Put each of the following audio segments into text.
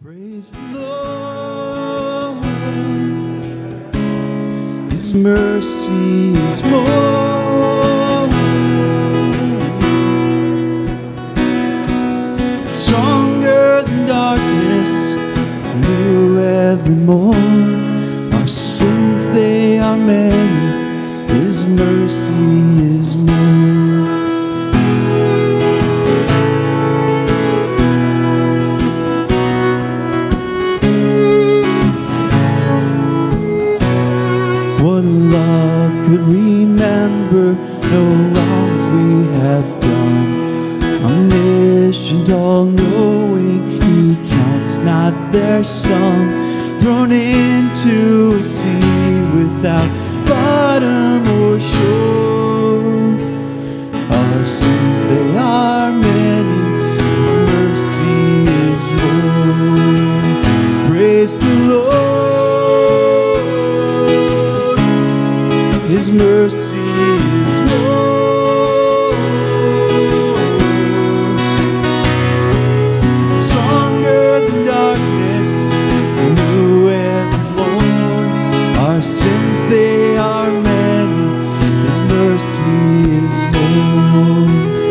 Praise the Lord, His mercy is more, stronger than darkness, new every morn. Our sins, they are many, His mercy is more. What love could remember, no wrongs we have done. Omniscient, all-knowing, He counts not their sum. Thrown into a sea without bottom or shore. Our sins, they are many, His mercy is more. Praise the Lord. His mercy is more, stronger than darkness, new every morn. Our sins, they are many, His mercy is more.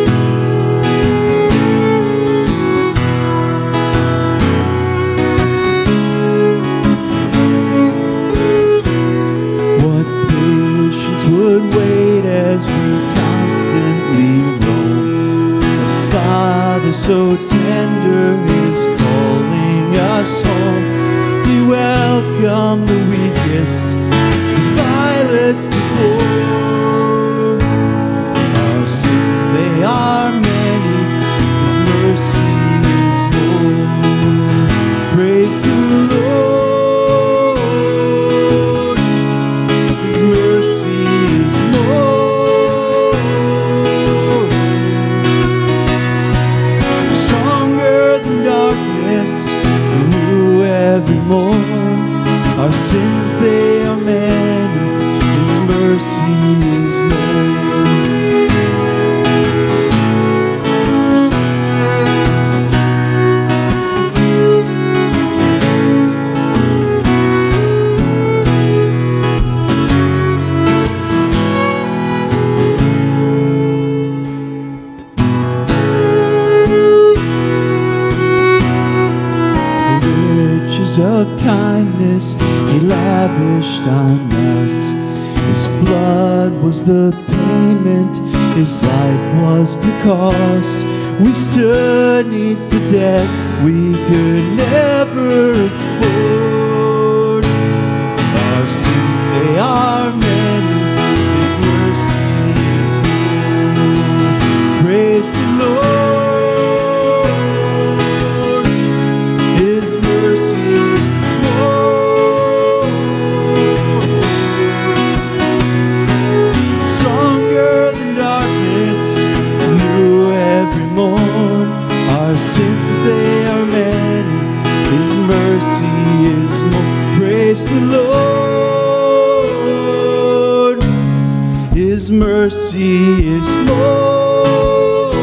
Would wait as we constantly roam. A Father so tender is calling us home. He welcomed the weakest, the vilest, the poor. Our sins, they are many, His mercy is more. Praise the Lord, His mercy is more, stronger than darkness, new every morn. Our sins, they are many, His mercy is more. Of kindness He lavished on us. His blood was the payment, His life was the cost. We stood 'neath the debt we could never afford. Our sins, they are many, His mercy is more. Praise the Lord, His mercy sins, they are many, His mercy is more. Praise the Lord, His mercy is more,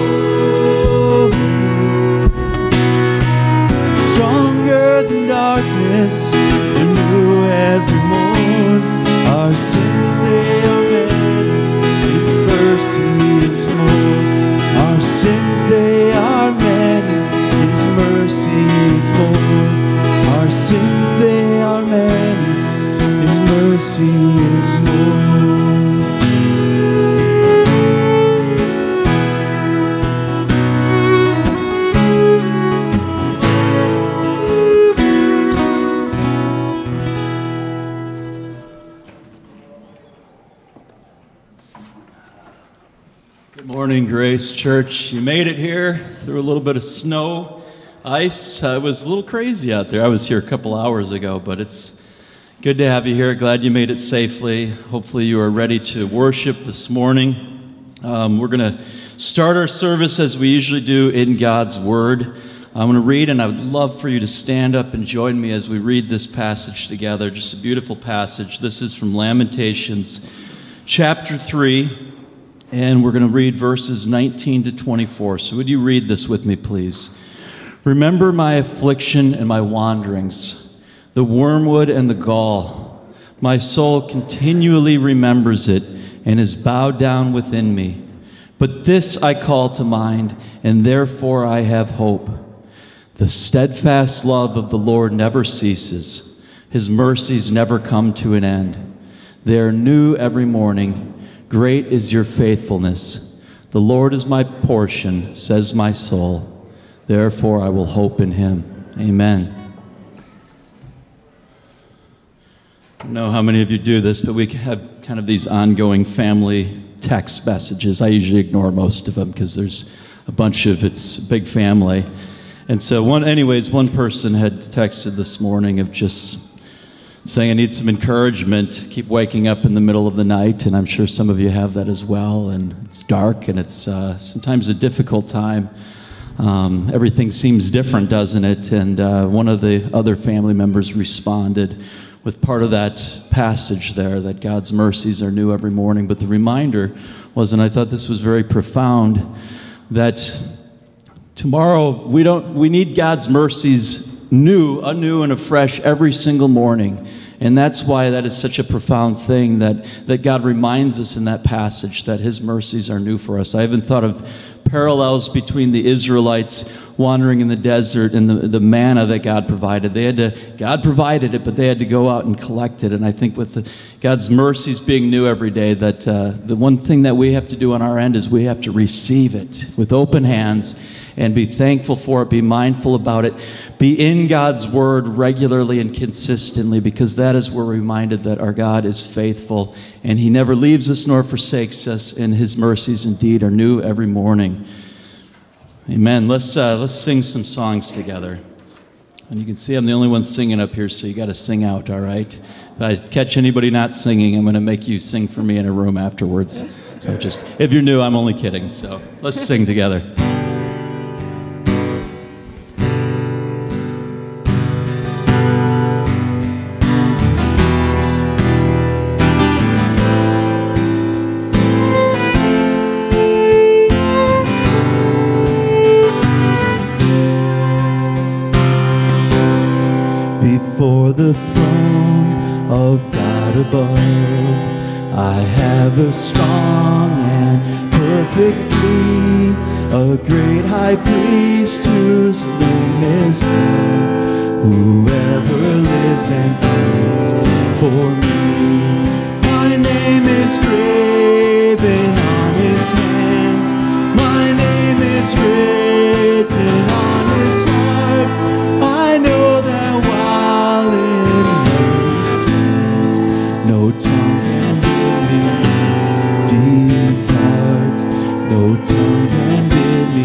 stronger than darkness, and new every morn. Our sins, they are many, His mercy is more. Our sins, they are many, His mercy is more. Our sins, they are many, His mercy is more. Good morning, Grace Church. You made it here through a little bit of snow, ice. It was a little crazy out there. I was here a couple hours ago, but it's good to have you here. Glad you made it safely. Hopefully you are ready to worship this morning. We're going to start our service as we usually do in God's Word. I'm going to read, and I would love for you to stand up and join me as we read this passage together. Just a beautiful passage. This is from Lamentations chapter 3. And we're going to read verses 19 to 24. So would you read this with me, please? Remember my affliction and my wanderings, the wormwood and the gall. My soul continually remembers it and is bowed down within me. But this I call to mind, and therefore I have hope. The steadfast love of the Lord never ceases. His mercies never come to an end. They are new every morning. Great is your faithfulness. The Lord is my portion, says my soul. Therefore I will hope in him. Amen. I don't know how many of you do this, but we have kind of these ongoing family text messages. I usually ignore most of them because there's a bunch of it's a big family. And so one person had texted this morning of just saying, I need some encouragement. Keep waking up in the middle of the night, and I'm sure some of you have that as well. And it's dark, and it's sometimes a difficult time. Everything seems different, doesn't it? And one of the other family members responded with part of that passage there, that God's mercies are new every morning. But the reminder was, and I thought this was very profound, that tomorrow we need God's mercies anew and afresh every single morning. And that's why that is such a profound thing, that God reminds us in that passage that his mercies are new for us. I even thought of parallels between the Israelites wandering in the desert and the manna that God provided. God provided it, but they had to go out and collect it. And I think with God's mercies being new every day, that the one thing that we have to do on our end is we have to receive it with open hands and be thankful for it, be mindful about it, be in God's word regularly and consistently, because that is where we're reminded that our God is faithful and he never leaves us nor forsakes us, and his mercies indeed are new every morning. Amen. Let's sing some songs together. And you can see I'm the only one singing up here, so you got to sing out, all right? If I catch anybody not singing, I'm going to make you sing for me in a room afterwards. So just, if you're new, I'm only kidding. So let's sing together. Before the throne of God above, I have a strong and perfect plea, a great high priest whose name is love, whoever lives and pleads for me. My name is graven on his hands, my name is written on his heart. I know that while in holy sins, no tongue can bid me depart. No tongue can bid me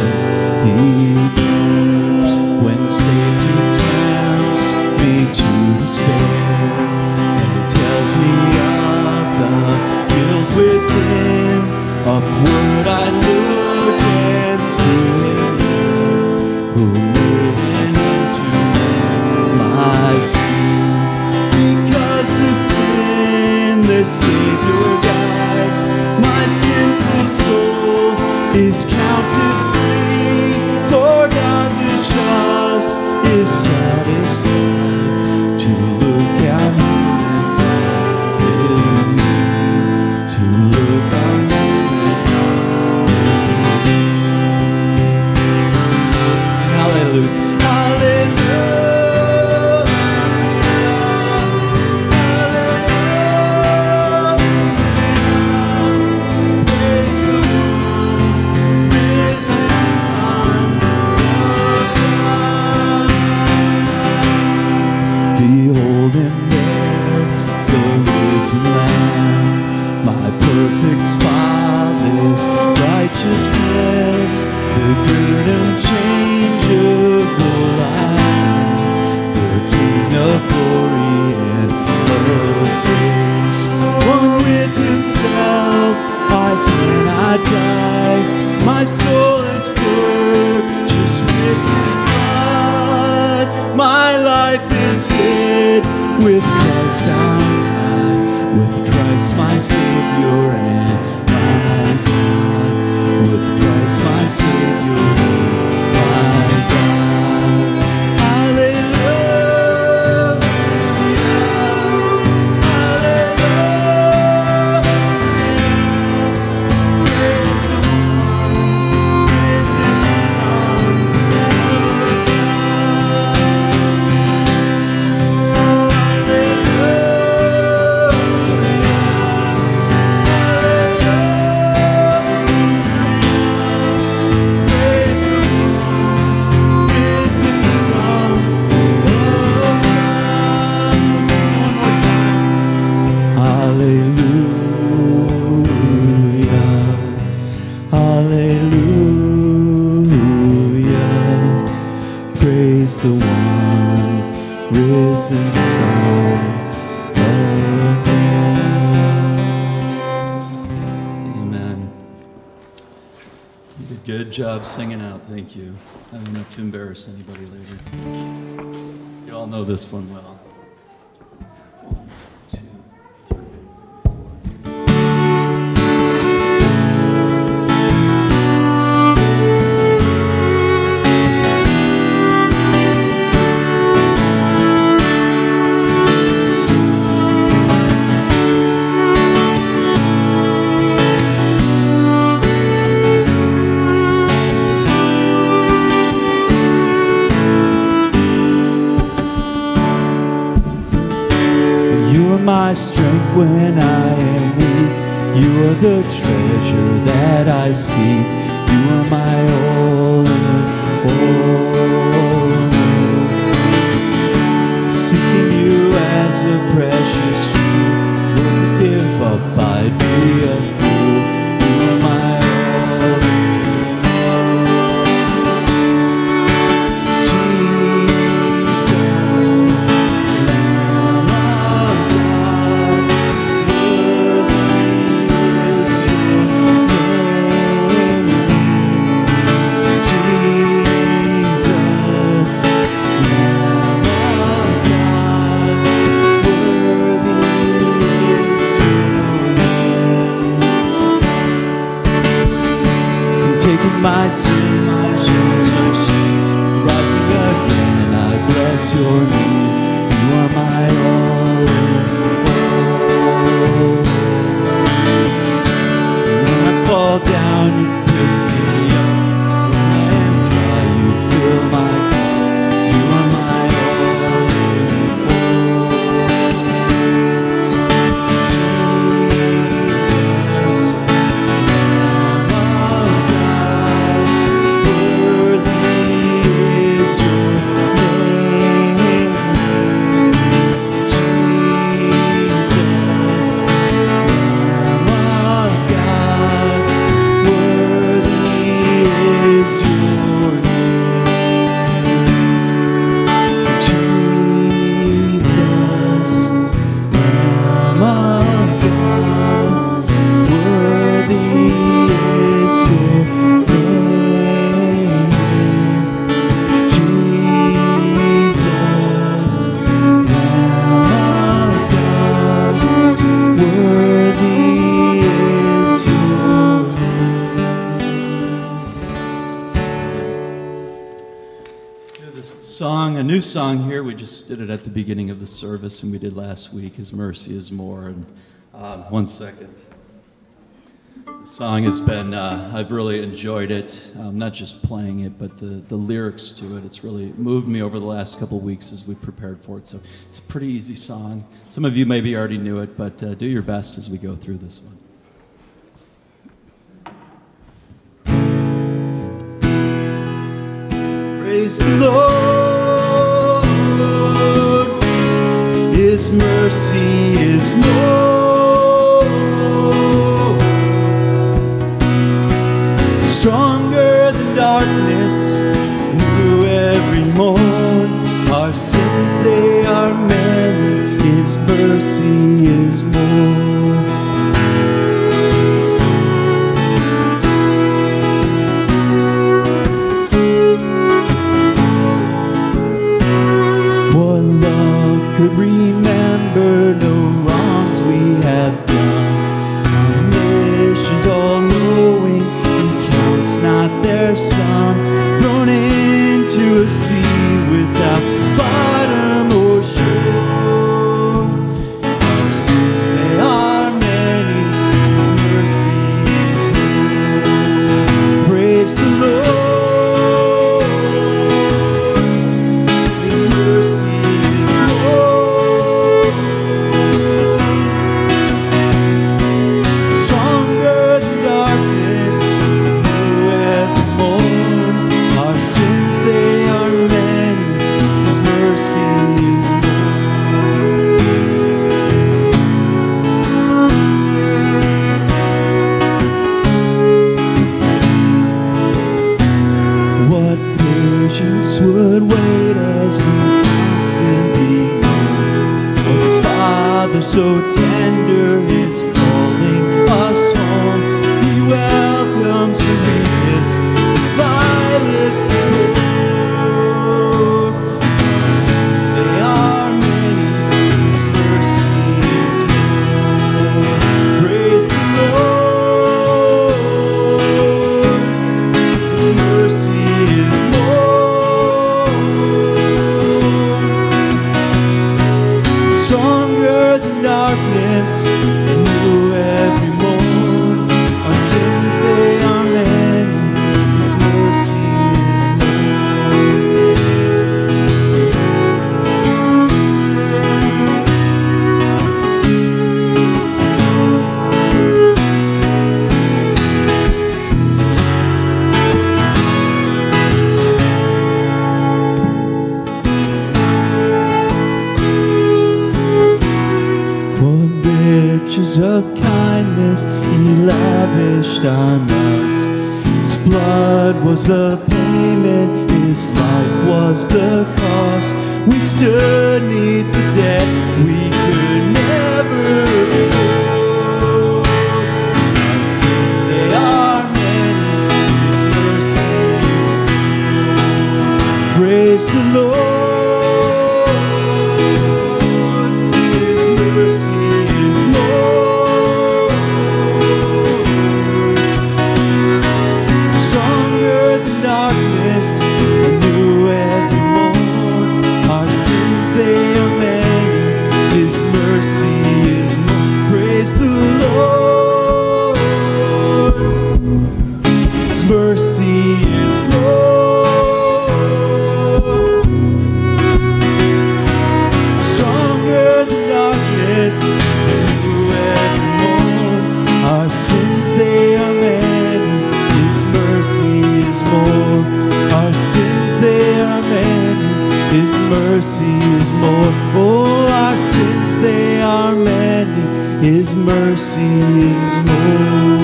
depart. When Satan tempts me to despair and tells me of the guilt within, upward I look and see him there, who made an end to my sin. Because the Savior died, my sinful soul is counted free. For God the just is satisfied to look at me, to look on me. Hallelujah. Behold him there, the risen Lamb, my perfect spotless righteousness, the great unchangeable Lion, the King of glory and of grace. One with himself, I cannot die. My soul is purchased with his blood. My life is hid with Christ on high, with Christ my Savior and my God, with Christ my Savior and my God. risen Son of God. Amen. You did a good job singing out. Thank you. I don't have to embarrass anybody later. You all know this one well. 1, 2, 3, 4. My strength when I am weak, you are the treasure that I seek. You are my all in all. Seeking you as a precious jewel, Lord, to give up I'd be a fool. You are my all in all. Jesus, my sin, my shame, my shame, rising again, I bless your name. You are my all in all. When I fall down, you pick me up. When I am dry, you fill my cup. You are my all in all. Jesus, Lamb of God, worthy is your name. Jesus, Lamb of God, worthy is your name. Jesus, Lamb of God, worthy is your name. Jesus, Lamb of God, worthy is your This song, a new song here. We just did it at the beginning of the service, and we did last week. His mercy is more. And 1 second. The song has been. I've really enjoyed it. Not just playing it, but the lyrics to it. It's really moved me over the last couple of weeks as we prepared for it. So it's a pretty easy song. Some of you maybe already knew it, but do your best as we go through this one. Praise the Lord, His mercy is more, stronger than darkness, through every morn. Our sins, they are many, His mercy is more. What love could remember no wrongs we have done? Omniscient, all-knowing, He counts not their sum. Thrown into a sea without bottom or shore. Our sins, they are many, His mercy is more. Praise the Lord. His mercy is more, stronger than darkness, new every morn. Our sins, they are many, His mercy is more. What patience would wait as we constantly Father so tender is calling us home. He welcomes the weakness, the vilest, the poor. Our sins, they are many, His mercy is more. Praise the Lord, His mercy is more. Stronger than darkness, new every morn. Our sins, they are many, His mercy is What riches of kindness He lavished on us. His blood was the payment, His life was the cost. We stood neath the debt we could never afford. Our sins, they are many, His mercy is more. Praise the Lord. His mercy is more. Stronger than darkness, anew every morn. Our sins, they are many, His mercy is more. Praise the Lord. His mercy is more. Stronger than darkness, anew every morn. Our sins, they are many, His mercy is more. Our sins, they are many, His mercy is more. Oh, our sins, they are many, His mercy is more.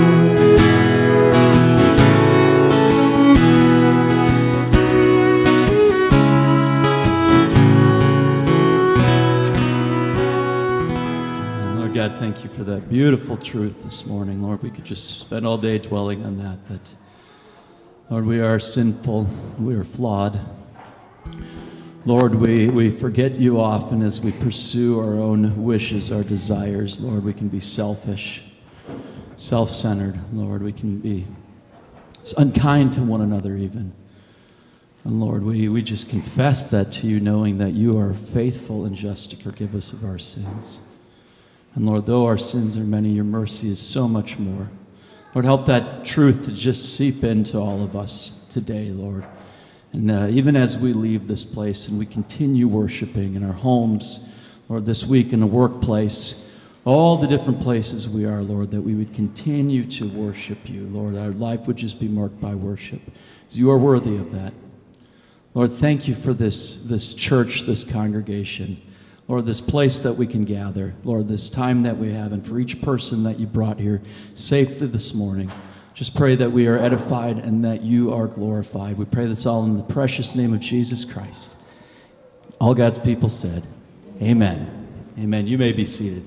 And Lord God, thank you for that beautiful truth this morning. Lord, we could just spend all day dwelling on that. Lord, we are sinful, we are flawed. Lord, we forget you often as we pursue our own wishes, our desires. Lord, we can be selfish, self-centered. Lord, we can be unkind to one another even. And Lord, we just confess that to you, knowing that you are faithful and just to forgive us of our sins. And Lord, though our sins are many, your mercy is so much more. Lord, help that truth to just seep into all of us today, Lord. And even as we leave this place and we continue worshiping in our homes, Lord, this week in the workplace, all the different places we are, Lord, that we would continue to worship you. Lord, our life would just be marked by worship, because you are worthy of that. Lord, thank you for this church, this congregation. Lord, this place that we can gather. Lord, this time that we have, and for each person that you brought here safely this morning. Just pray that we are edified and that you are glorified. We pray this all in the precious name of Jesus Christ. All God's people said, amen. Amen. You may be seated.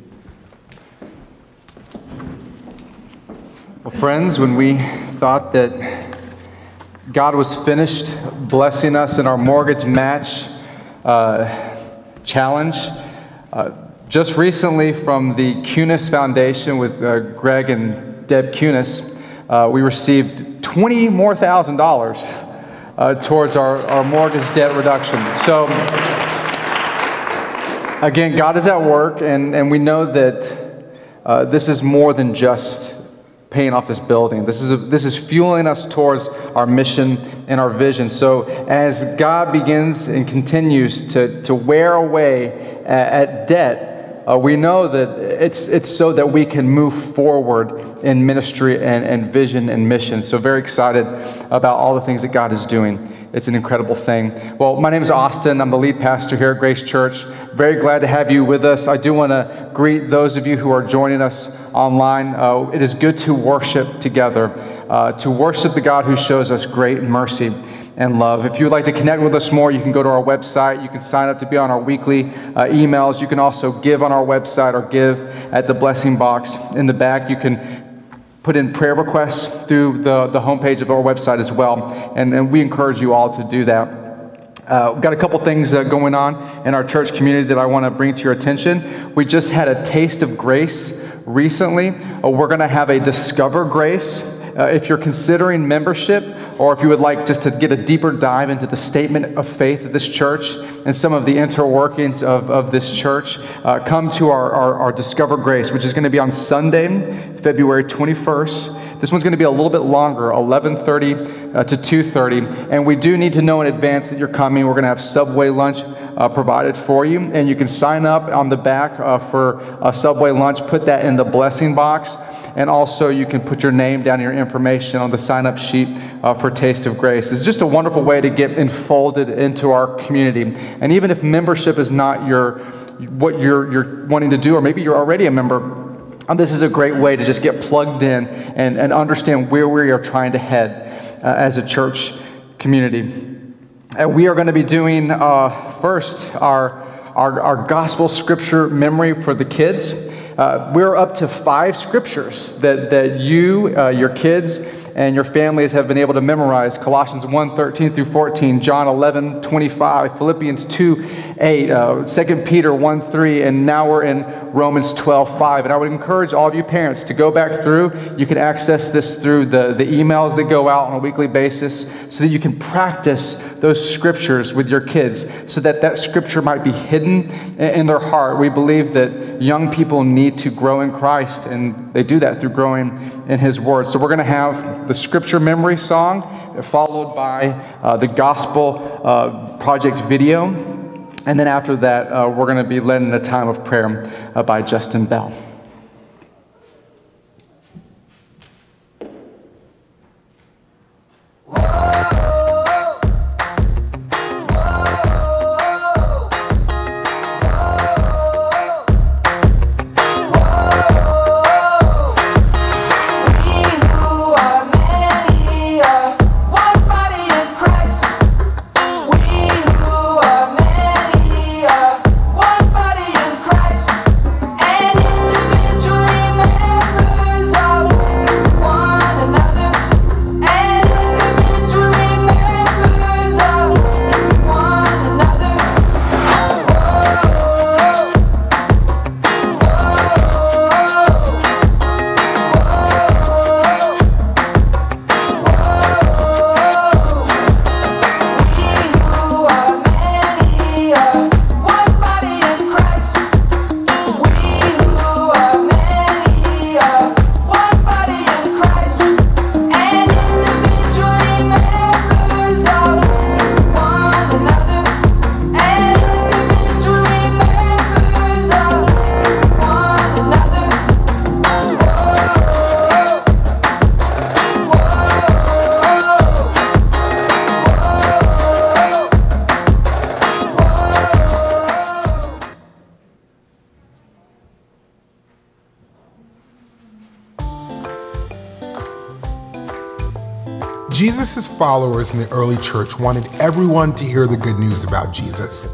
Well, friends, when we thought that God was finished blessing us in our mortgage match challenge, just recently from the Kunis Foundation with Greg and Deb Kunis, we received $20,000 more towards our mortgage debt reduction. So again, God is at work, and we know that this is more than just paying off this building. This is fueling us towards our mission and our vision. So as God begins and continues to wear away at debt, we know that it's so that we can move forward in ministry and vision and mission. So very excited about all the things that God is doing. It's an incredible thing. Well, my name is Austin. I'm the lead pastor here at Grace Church. Very glad to have you with us. I do want to greet those of you who are joining us online. It is good to worship together, to worship the God who shows us great mercy. and love. If you would like to connect with us more, you can go to our website. You can sign up to be on our weekly emails. You can also give on our website or give at the blessing box in the back. You can put in prayer requests through the homepage of our website as well, and we encourage you all to do that. We've got a couple things going on in our church community that I want to bring to your attention. We just had a taste of grace recently. We're going to have a Discover Grace. If you're considering membership, or if you would like just to get a deeper dive into the statement of faith of this church and some of the interworkings of this church, come to our Discover Grace, which is going to be on Sunday, February 21st. This one's going to be a little bit longer, 11:30 to 2:30, and we do need to know in advance that you're coming. We're going to have Subway lunch provided for you, and you can sign up on the back for a Subway lunch. Put that in the blessing box, and also you can put your name down, your information on the sign-up sheet for Taste of Grace. It's just a wonderful way to get enfolded into our community, and even if membership is not what you're wanting to do, or maybe you're already a member, this is a great way to just get plugged in and understand where we are trying to head as a church community. And we are going to be doing first our gospel scripture memory for the kids. We're up to 5 scriptures that you, your kids, and your families have been able to memorize. Colossians 1:13 through 14, John 11:25, Philippians 2:8, 2 Peter 1:3, and now we're in Romans 12:5. And I would encourage all of you parents to go back through. You can access this through the emails that go out on a weekly basis, so that you can practice those scriptures with your kids, so that that scripture might be hidden in their heart. We believe that young people need to grow in Christ, and they do that through growing in His Word. So we're going to have the scripture memory song, followed by the gospel project video. And then after that, we're going to be led in a time of prayer by Justin Bell. Jesus' followers in the early church wanted everyone to hear the good news about Jesus.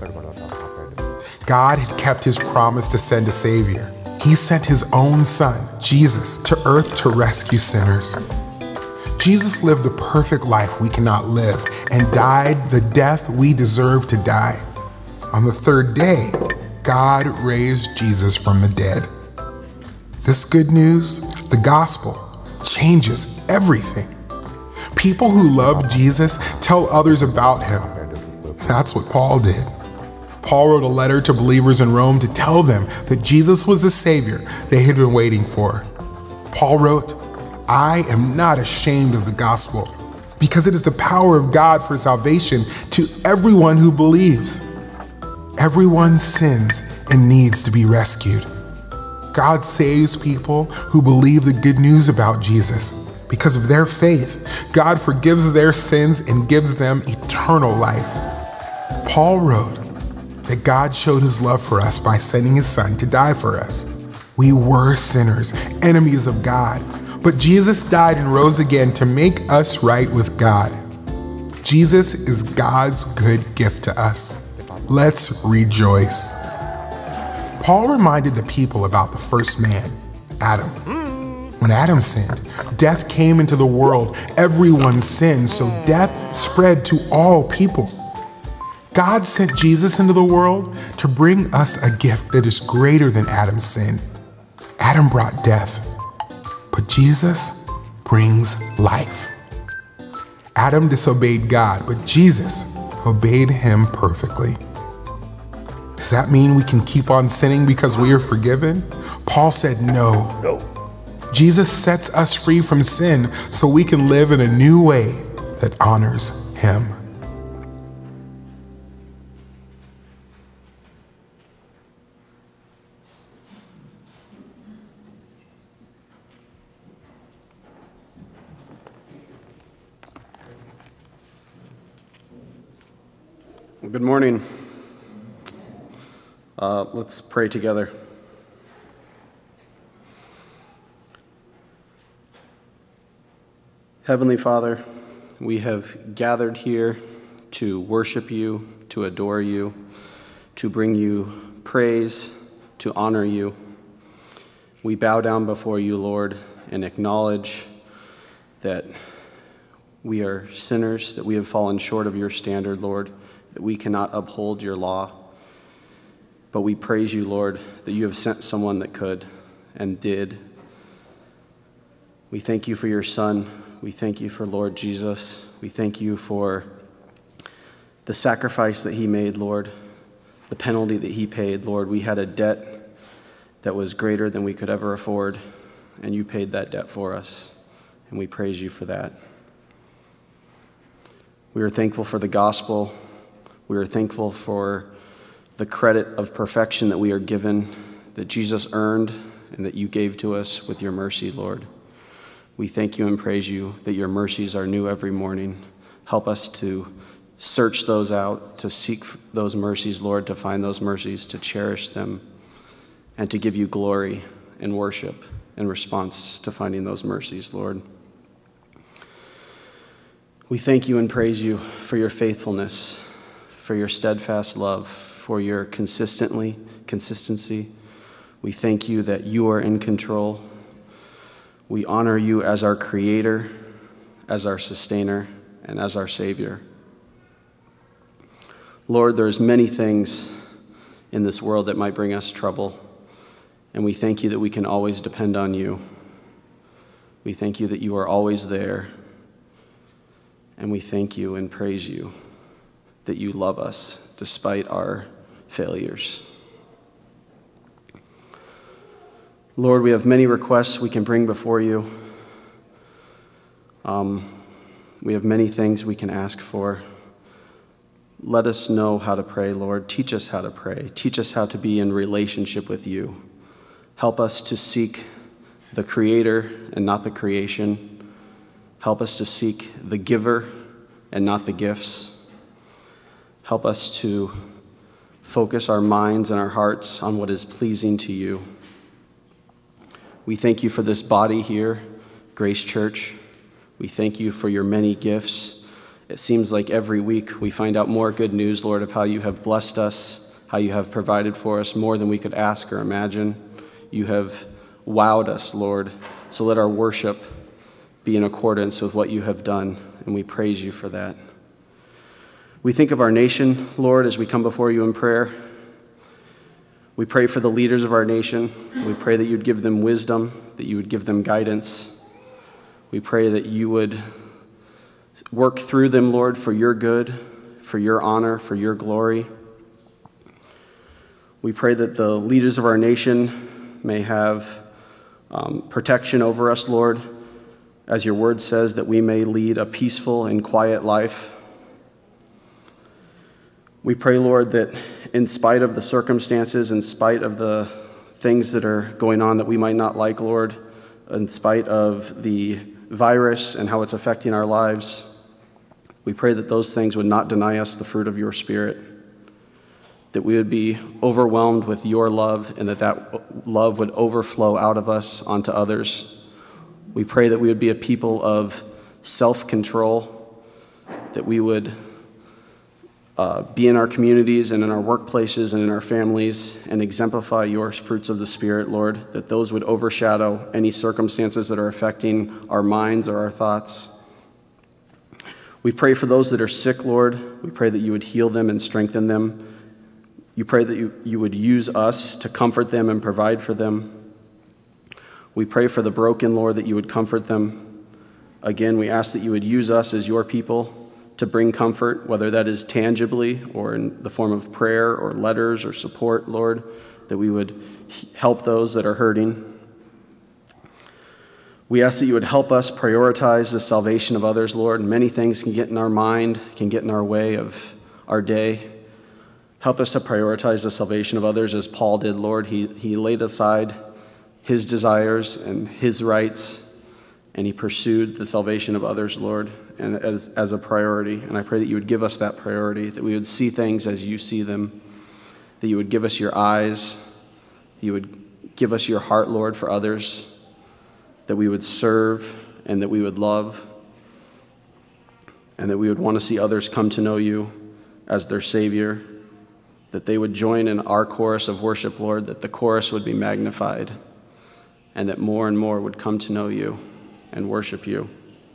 God had kept His promise to send a Savior. He sent His own Son, Jesus, to earth to rescue sinners. Jesus lived the perfect life we cannot live and died the death we deserve to die. On the third day, God raised Jesus from the dead. This good news, the gospel, changes everything. People who love Jesus tell others about Him. That's what Paul did. Paul wrote a letter to believers in Rome to tell them that Jesus was the Savior they had been waiting for. Paul wrote, "I am not ashamed of the gospel, because it is the power of God for salvation to everyone who believes." Everyone sins and needs to be rescued. God saves people who believe the good news about Jesus. Because of their faith, God forgives their sins and gives them eternal life. Paul wrote that God showed His love for us by sending His Son to die for us. We were sinners, enemies of God, but Jesus died and rose again to make us right with God. Jesus is God's good gift to us. Let's rejoice. Paul reminded the people about the first man, Adam. When Adam sinned, death came into the world. Everyone sinned, so death spread to all people. God sent Jesus into the world to bring us a gift that is greater than Adam's sin. Adam brought death, but Jesus brings life. Adam disobeyed God, but Jesus obeyed him perfectly. Does that mean we can keep on sinning because we are forgiven? Paul said no. Jesus sets us free from sin so we can live in a new way that honors him. Well, good morning. Let's pray together. Heavenly Father, we have gathered here to worship you, to adore you, to bring you praise, to honor you. We bow down before you, Lord, and acknowledge that we are sinners, that we have fallen short of your standard, Lord, that we cannot uphold your law. But we praise you, Lord, that you have sent someone that could and did. We thank you for your Son. We thank you for Lord Jesus. We thank you for the sacrifice that he made, Lord, the penalty that he paid, Lord. We had a debt that was greater than we could ever afford, and you paid that debt for us, and we praise you for that. We are thankful for the gospel. We are thankful for the credit of perfection that we are given, that Jesus earned and that you gave to us with your mercy, Lord. We thank you and praise you that your mercies are new every morning. Help us to search those out, to seek those mercies, Lord, to find those mercies, to cherish them, and to give you glory and worship in response to finding those mercies, Lord. We thank you and praise you for your faithfulness, for your steadfast love, for your consistency. We thank you that you are in control. We honor you as our creator, as our sustainer, and as our savior. Lord, there's many things in this world that might bring us trouble, and we thank you that we can always depend on you. We thank you that you are always there, and we thank you and praise you that you love us despite our failures. Lord, we have many requests we can bring before you. We have many things we can ask for. Let us know how to pray, Lord. Teach us how to pray. Teach us how to be in relationship with you. Help us to seek the Creator and not the creation. Help us to seek the giver and not the gifts. Help us to focus our minds and our hearts on what is pleasing to you. We thank you for this body here, Grace Church. We thank you for your many gifts. It seems like every week we find out more good news, Lord, of how you have blessed us, how you have provided for us more than we could ask or imagine. You have wowed us, Lord. So let our worship be in accordance with what you have done, and we praise you for that. We think of our nation, Lord, as we come before you in prayer. We pray for the leaders of our nation. We pray that you'd give them wisdom, that you would give them guidance. We pray that you would work through them, Lord, for your good, for your honor, for your glory. We pray that the leaders of our nation may have protection over us, Lord, as your word says, that we may lead a peaceful and quiet life. We pray, Lord, that in spite of the circumstances, in spite of the things that are going on that we might not like, Lord, in spite of the virus and how it's affecting our lives, we pray that those things would not deny us the fruit of your Spirit, that we would be overwhelmed with your love and that love would overflow out of us onto others. We pray that we would be a people of self-control, that we would be in our communities and in our workplaces and in our families and exemplify your fruits of the Spirit, Lord, that those would overshadow any circumstances that are affecting our minds or our thoughts. We pray for those that are sick, Lord. We pray that you would heal them and strengthen them. You pray that you would use us to comfort them and provide for them. We pray for the broken, Lord, that you would comfort them. Again, we ask that you would use us as your people to bring comfort, whether that is tangibly or in the form of prayer or letters or support, Lord, that we would help those that are hurting. We ask that you would help us prioritize the salvation of others, Lord. Many things can get in our mind, can get in our way of our day. Help us to prioritize the salvation of others as Paul did, Lord. He laid aside his desires and his rights, and he pursued the salvation of others, Lord, and as a priority. And I pray that you would give us that priority, that we would see things as you see them, that you would give us your eyes, you would give us your heart, Lord, for others, that we would serve and that we would love, and that we would want to see others come to know you as their Savior, that they would join in our chorus of worship, Lord, that the chorus would be magnified, and that more and more would come to know you and worship you.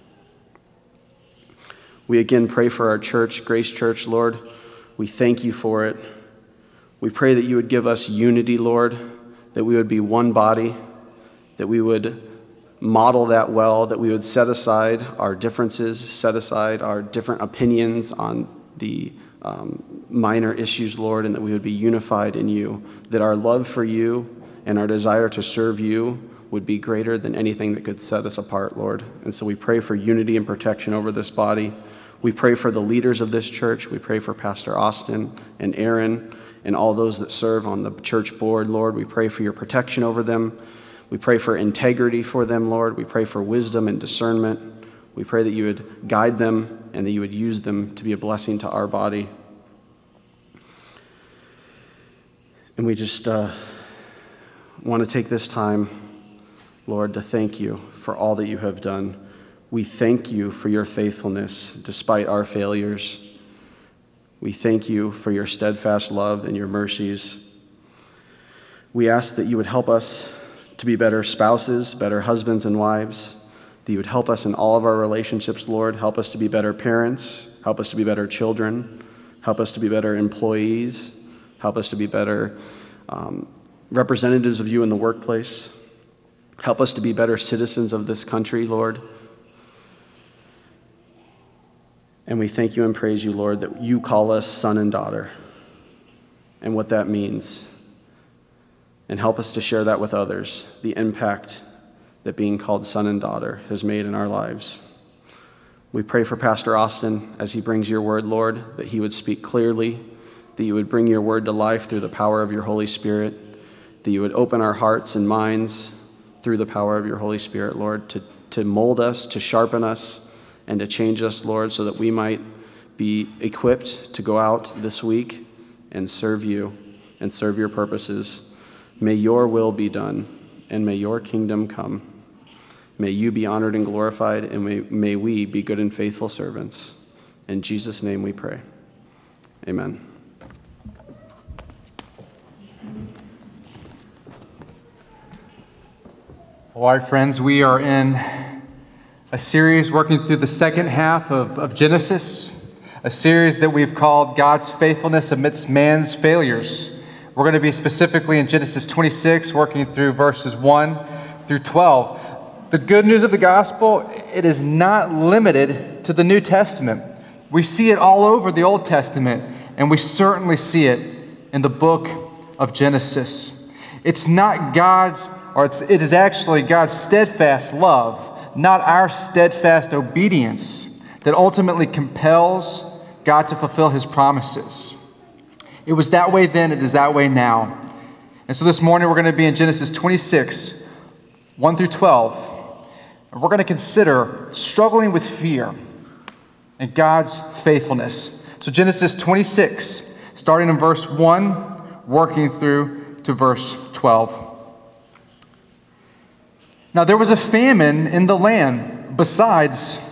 We again pray for our church, Grace Church, Lord. We thank you for it. We pray that you would give us unity, Lord, that we would be one body, that we would model that well, that we would set aside our differences, set aside our different opinions on the minor issues, Lord, and that we would be unified in you, that our love for you and our desire to serve you would be greater than anything that could set us apart, Lord. And so we pray for unity and protection over this body. We pray for the leaders of this church. We pray for Pastor Austin and Aaron and all those that serve on the church board, Lord. We pray for your protection over them. We pray for integrity for them, Lord. We pray for wisdom and discernment. We pray that you would guide them and that you would use them to be a blessing to our body. And we just want to take this time, Lord, to thank you for all that you have done. We thank you for your faithfulness despite our failures. We thank you for your steadfast love and your mercies. We ask that you would help us to be better spouses, better husbands and wives, that you would help us in all of our relationships, Lord. Help us to be better parents. Help us to be better children. Help us to be better employees. Help us to be better representatives of you in the workplace. Help us to be better citizens of this country, Lord. And we thank you and praise you, Lord, that you call us son and daughter and what that means. And help us to share that with others, the impact that being called son and daughter has made in our lives. We pray for Pastor Austin as he brings your word, Lord, that he would speak clearly, that you would bring your word to life through the power of your Holy Spirit, that you would open our hearts and minds through the power of your Holy Spirit, Lord, to mold us, to sharpen us, and to change us, Lord, so that we might be equipped to go out this week and serve you and serve your purposes. May your will be done, and may your kingdom come. May you be honored and glorified, and may we be good and faithful servants. In Jesus' name we pray. Amen. All right, friends, we are in a series working through the second half of Genesis, a series that we've called God's Faithfulness Amidst Man's Failures. We're going to be specifically in Genesis 26, working through verses 1 through 12. The good news of the gospel, it is not limited to the New Testament. We see it all over the Old Testament, and we certainly see it in the book of Genesis. It's not it is actually God's steadfast love, not our steadfast obedience, that ultimately compels God to fulfill his promises. It was that way then, it is that way now. And so this morning we're going to be in Genesis 26, 1 through 12. And we're going to consider struggling with fear and God's faithfulness. So Genesis 26, starting in verse 1, working through to verse 12. Now there was a famine in the land, besides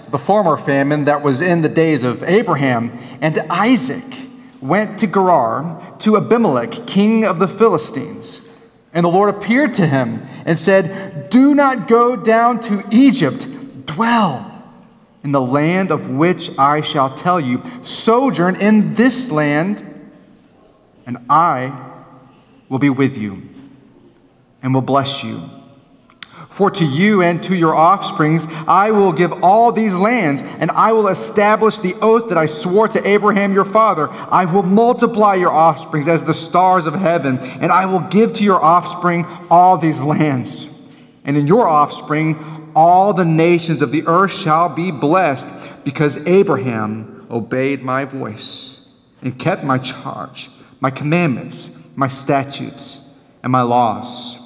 the former famine that was in the days of Abraham. And Isaac went to Gerar, to Abimelech, king of the Philistines. And the Lord appeared to him and said, "Do not go down to Egypt. Dwell in the land of which I shall tell you. Sojourn in this land, and I will be with you and will bless you. For to you and to your offsprings I will give all these lands, and I will establish the oath that I swore to Abraham your father. I will multiply your offsprings as the stars of heaven, and I will give to your offspring all these lands. And in your offspring all the nations of the earth shall be blessed, because Abraham obeyed my voice and kept my charge, my commandments, my statutes, and my laws."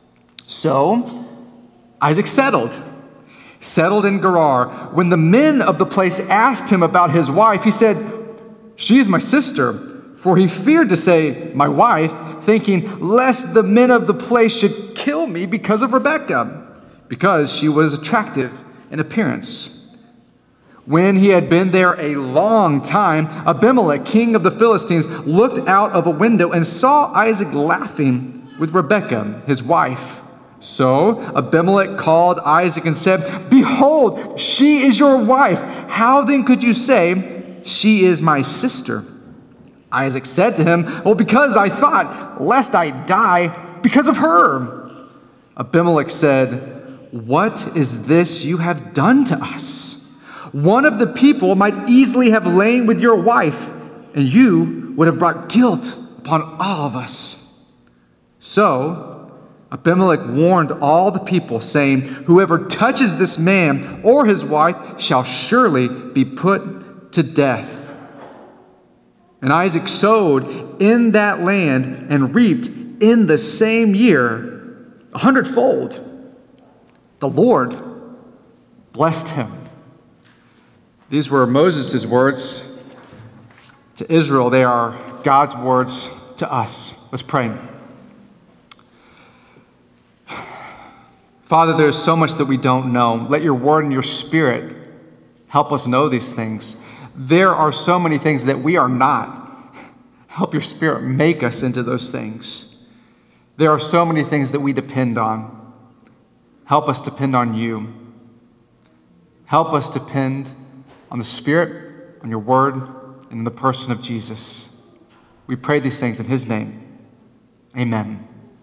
So Isaac settled in Gerar. When the men of the place asked him about his wife, he said, "She is my sister." For he feared to say, "my wife," thinking, lest the men of the place should kill me because of Rebekah, because she was attractive in appearance. When he had been there a long time, Abimelech, king of the Philistines, looked out of a window and saw Isaac laughing with Rebekah, his wife. So Abimelech called Isaac and said, "Behold, she is your wife. How then could you say, 'She is my sister'?" Isaac said to him, "Well, because I thought, lest I die because of her." Abimelech said, "What is this you have done to us? One of the people might easily have lain with your wife, and you would have brought guilt upon all of us." So Abimelech warned all the people, saying, "Whoever touches this man or his wife shall surely be put to death." And Isaac sowed in that land and reaped in the same year 100-fold. The Lord blessed him. These were Moses' words to Israel. They are God's words to us. Let's pray. Father, there is so much that we don't know. Let your word and your spirit help us know these things. There are so many things that we are not. Help your spirit make us into those things. There are so many things that we depend on. Help us depend on you. Help us depend on the Spirit, on your word, and in the person of Jesus. We pray these things in his name. Amen.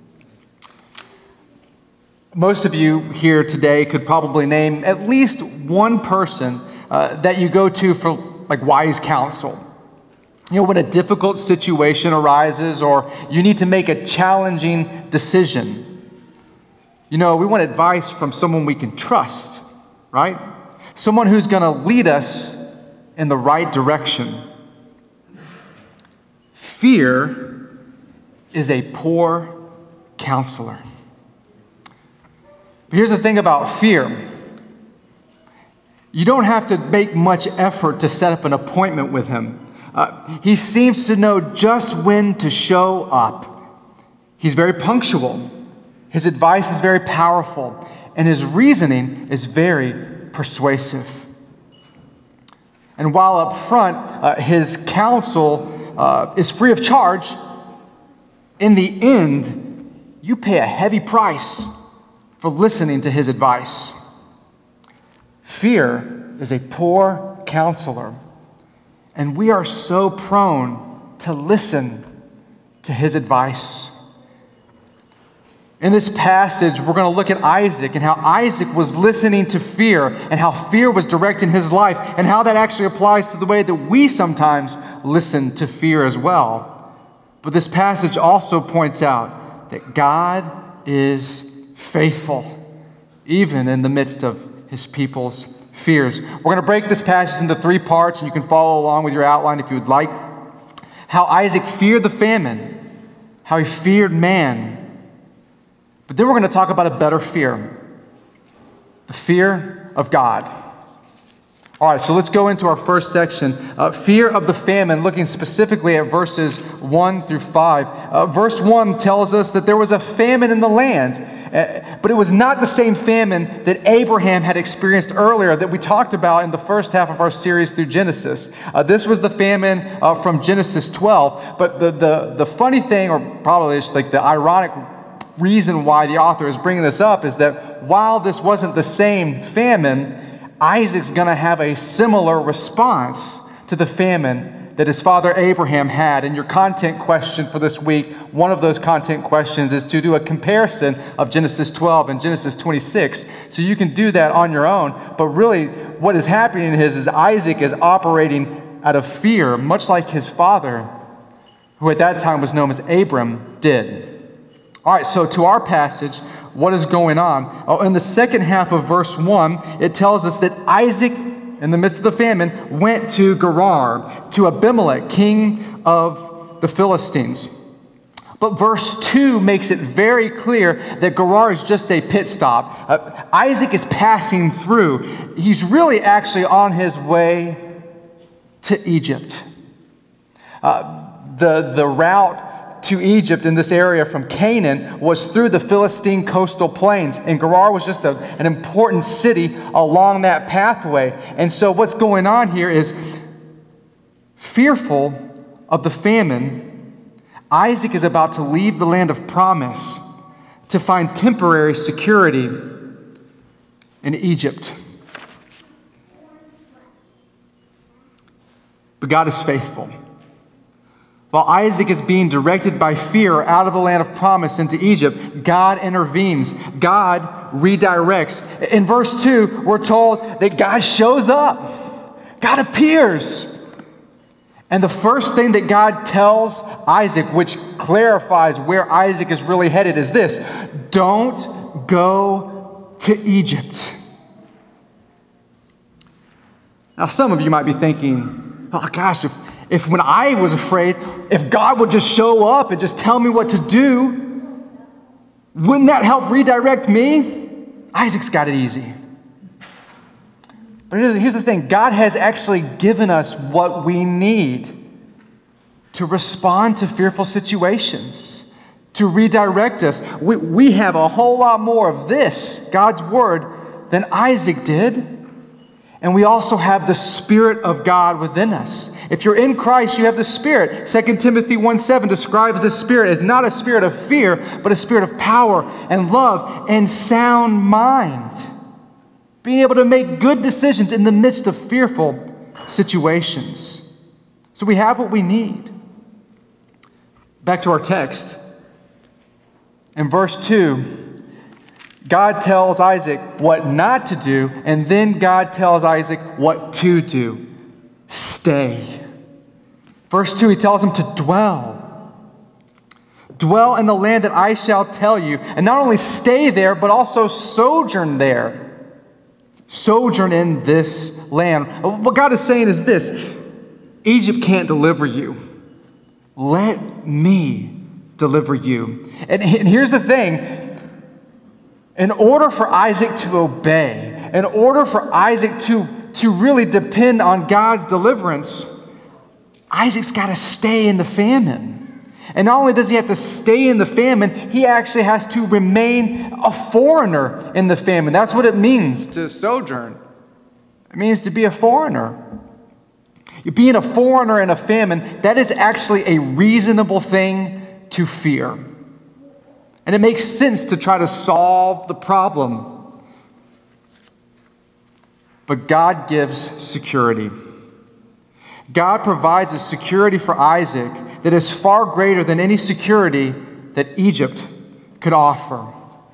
Most of you here today could probably name at least one person that you go to for wise counsel. You know, when a difficult situation arises or you need to make a challenging decision. You know, we want advice from someone we can trust, right? Someone who's going to lead us in the right direction. Fear is a poor counselor. But here's the thing about fear. You don't have to make much effort to set up an appointment with him. He seems to know just when to show up. He's very punctual. His advice is very powerful, and his reasoning is very persuasive. And while up front, his counsel is free of charge, in the end, you pay a heavy price for listening to his advice. Fear is a poor counselor, and we are so prone to listen to his advice. In this passage, we're going to look at Isaac and how Isaac was listening to fear and how fear was directing his life and how that actually applies to the way that we sometimes listen to fear as well. But this passage also points out that God is faithful, even in the midst of his people's fears. We're going to break this passage into 3 parts, and you can follow along with your outline if you would like. How Isaac feared the famine, how he feared man. But then we're going to talk about a better fear, the fear of God. All right, so let's go into our first section, fear of the famine, looking specifically at verses 1 through 5. Verse 1 tells us that there was a famine in the land, but it was not the same famine that Abraham had experienced earlier that we talked about in the first half of our series through Genesis. This was the famine from Genesis 12, but the funny thing, or probably like the ironic reason why the author is bringing this up, is that while this wasn't the same famine, Isaac's going to have a similar response to the famine that his father Abraham had. And your content question for this week, one of those content questions is to do a comparison of Genesis 12 and Genesis 26. So you can do that on your own. But really, what is happening is Isaac is operating out of fear, much like his father, who at that time was known as Abram, did. All right, so to our passage, what is going on? In the second half of verse 1, it tells us that Isaac, in the midst of the famine, went to Gerar, to Abimelech, king of the Philistines. But verse 2 makes it very clear that Gerar is just a pit stop. Isaac is passing through. He's really actually on his way to Egypt. The route to Egypt in this area from Canaan was through the Philistine coastal plains, and Gerar was just an important city along that pathway. And so what's going on here is, fearful of the famine, Isaac is about to leave the land of promise to find temporary security in Egypt. But God is faithful. While Isaac is being directed by fear out of the land of promise into Egypt, God intervenes. God redirects. In verse 2, we're told that God shows up. God appears. And the first thing that God tells Isaac, which clarifies where Isaac is really headed, is this: don't go to Egypt. Now, some of you might be thinking, oh gosh, if when I was afraid, if God would just show up and just tell me what to do, wouldn't that help redirect me? Isaac's got it easy. But here's the thing. God has actually given us what we need to respond to fearful situations, to redirect us. We have a whole lot more of this, God's word, than Isaac did. And we also have the Spirit of God within us. If you're in Christ, you have the Spirit. 2 Timothy 1:7 describes the Spirit as not a spirit of fear, but a spirit of power and love and sound mind. Being able to make good decisions in the midst of fearful situations. So we have what we need. Back to our text. In verse 2, God tells Isaac what not to do, and then God tells Isaac what to do. Stay. Verse 2, he tells him to dwell. Dwell in the land that I shall tell you. And not only stay there, but also sojourn there. Sojourn in this land. What God is saying is this: Egypt can't deliver you. Let me deliver you. And here's the thing. In order for Isaac to obey, in order for Isaac to really depend on God's deliverance, Isaac's got to stay in the famine. And not only does he have to stay in the famine, he actually has to remain a foreigner in the famine. That's what it means to sojourn. It means to be a foreigner. Being a foreigner in a famine, that is actually a reasonable thing to fear. And it makes sense to try to solve the problem. But God gives security. God provides a security for Isaac that is far greater than any security that Egypt could offer.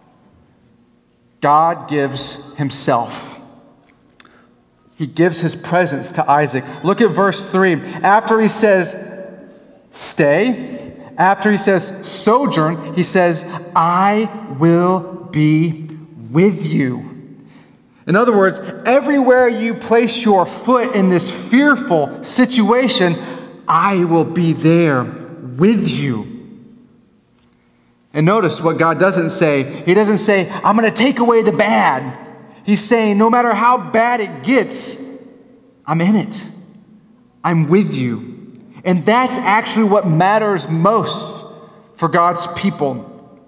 God gives himself. He gives his presence to Isaac. Look at verse 3. After he says, stay, after he says sojourn, he says, I will be with you. In other words, everywhere you place your foot in this fearful situation, I will be there with you. And notice what God doesn't say. He doesn't say, I'm going to take away the bad. He's saying no matter how bad it gets, I'm in it. I'm with you. And that's actually what matters most for God's people.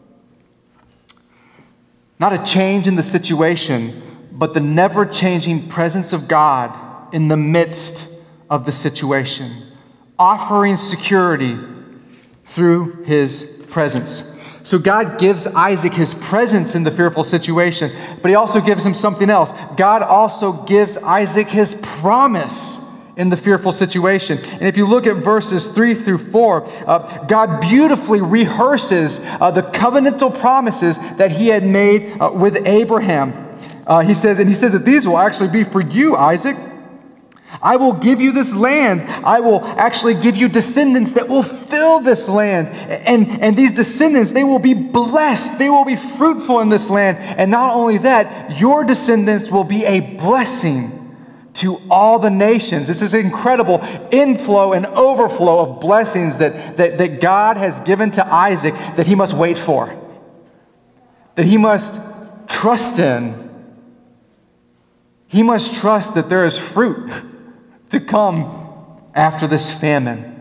Not a change in the situation, but the never-changing presence of God in the midst of the situation, offering security through his presence. So God gives Isaac his presence in the fearful situation, but he also gives him something else. God also gives Isaac his promise in the fearful situation. And if you look at verses 3 through 4, God beautifully rehearses the covenantal promises that he had made with Abraham. He says that these will actually be for you, Isaac. I will give you this land. I will actually give you descendants that will fill this land. And these descendants, they will be blessed. They will be fruitful in this land. And not only that, your descendants will be a blessing to all the nations. This is incredible inflow and overflow of blessings that God has given to Isaac that he must wait for, that he must trust in. He must trust that there is fruit to come after this famine.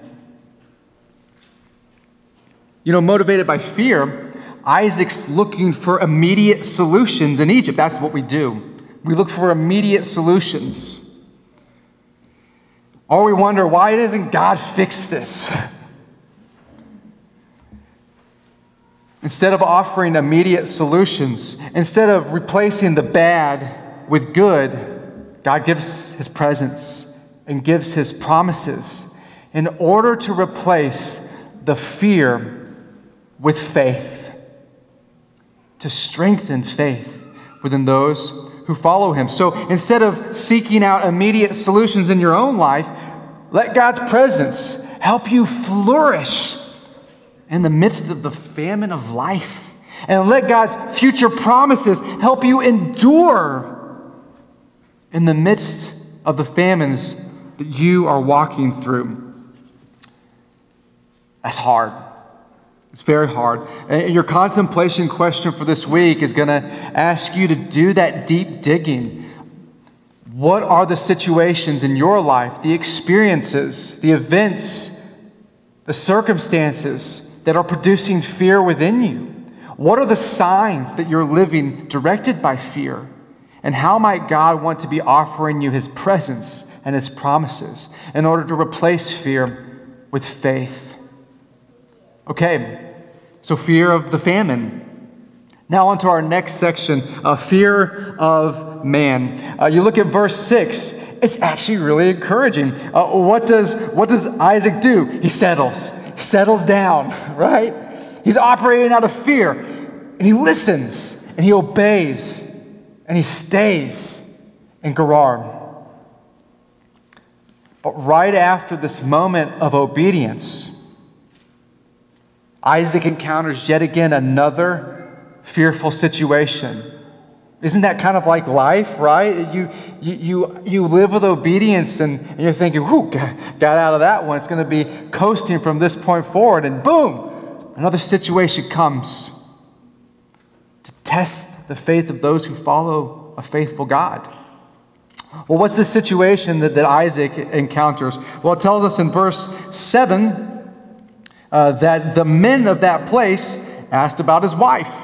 You know, motivated by fear, Isaac's looking for immediate solutions in Egypt. That's what we do. We look for immediate solutions. Or we wonder, why doesn't God fix this? Instead of offering immediate solutions, instead of replacing the bad with good, God gives his presence and gives his promises in order to replace the fear with faith, to strengthen faith within those who follow him. So instead of seeking out immediate solutions in your own life, let God's presence help you flourish in the midst of the famine of life. And let God's future promises help you endure in the midst of the famines that you are walking through. That's hard. It's very hard. And your contemplation question for this week is going to ask you to do that deep digging. What are the situations in your life, the experiences, the events, the circumstances that are producing fear within you? What are the signs that you're living directed by fear? And how might God want to be offering you his presence and his promises in order to replace fear with faith? Okay, so fear of the famine. Now on to our next section, fear of man. You look at verse 6. It's actually really encouraging. What does Isaac do? He settles down, right? He's operating out of fear, and he listens, and he obeys, and he stays in Gerar. But right after this moment of obedience, Isaac encounters yet again another fearful situation. Isn't that kind of like life, right? You live with obedience and you're thinking, whew, got out of that one. It's going to be coasting from this point forward. And boom, another situation comes to test the faith of those who follow a faithful God. Well, what's the situation that Isaac encounters? Well, it tells us in verse 7 that the men of that place asked about his wife.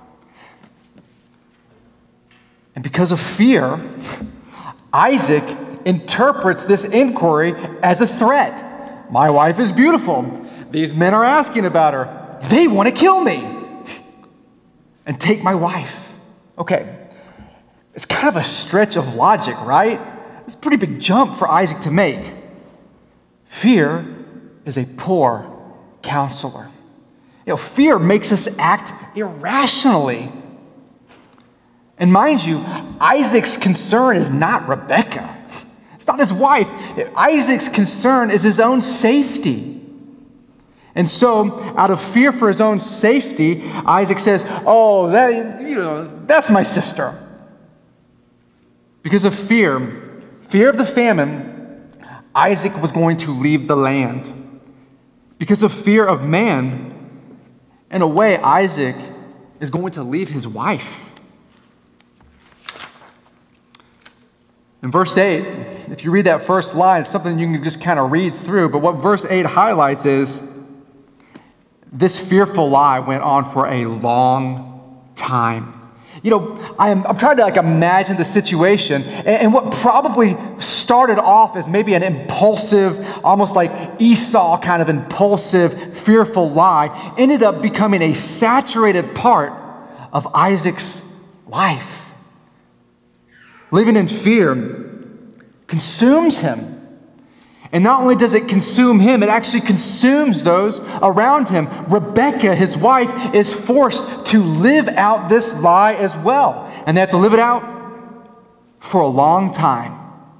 And because of fear, Isaac interprets this inquiry as a threat. My wife is beautiful. These men are asking about her. They want to kill me and take my wife. Okay, it's kind of a stretch of logic, right? It's a pretty big jump for Isaac to make. Fear is a poor counselor. You know, fear makes us act irrationally. And mind you, Isaac's concern is not Rebekah. It's not his wife. Isaac's concern is his own safety. And so, out of fear for his own safety, Isaac says, "Oh, that's my sister." Because of fear of the famine, Isaac was going to leave the land. Because of fear of man, in a way, Isaac is going to leave his wife. In verse 8, if you read that first line, it's something you can just kind of read through. But what verse 8 highlights is this fearful lie went on for a long time. You know, I'm trying to imagine the situation, and what probably started off as maybe an impulsive, almost like Esau kind of impulsive, fearful lie, ended up becoming a saturated part of Isaac's life. Living in fear consumes him. And not only does it consume him, it actually consumes those around him. Rebekah, his wife, is forced to live out this lie as well. And they have to live it out for a long time.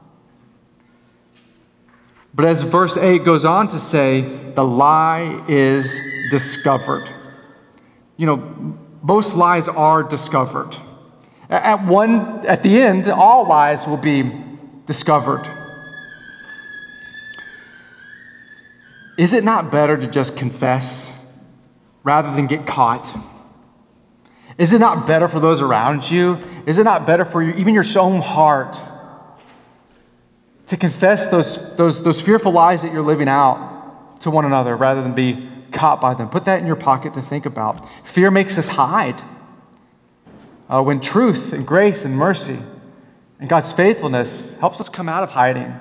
But as verse 8 goes on to say, the lie is discovered. You know, most lies are discovered. At the end, all lies will be discovered. Is it not better to just confess rather than get caught? Is it not better for those around you? Is it not better for even your own heart to confess those fearful lies that you're living out to one another rather than be caught by them? Put that in your pocket to think about. Fear makes us hide. When truth and grace and mercy and God's faithfulness helps us come out of hiding.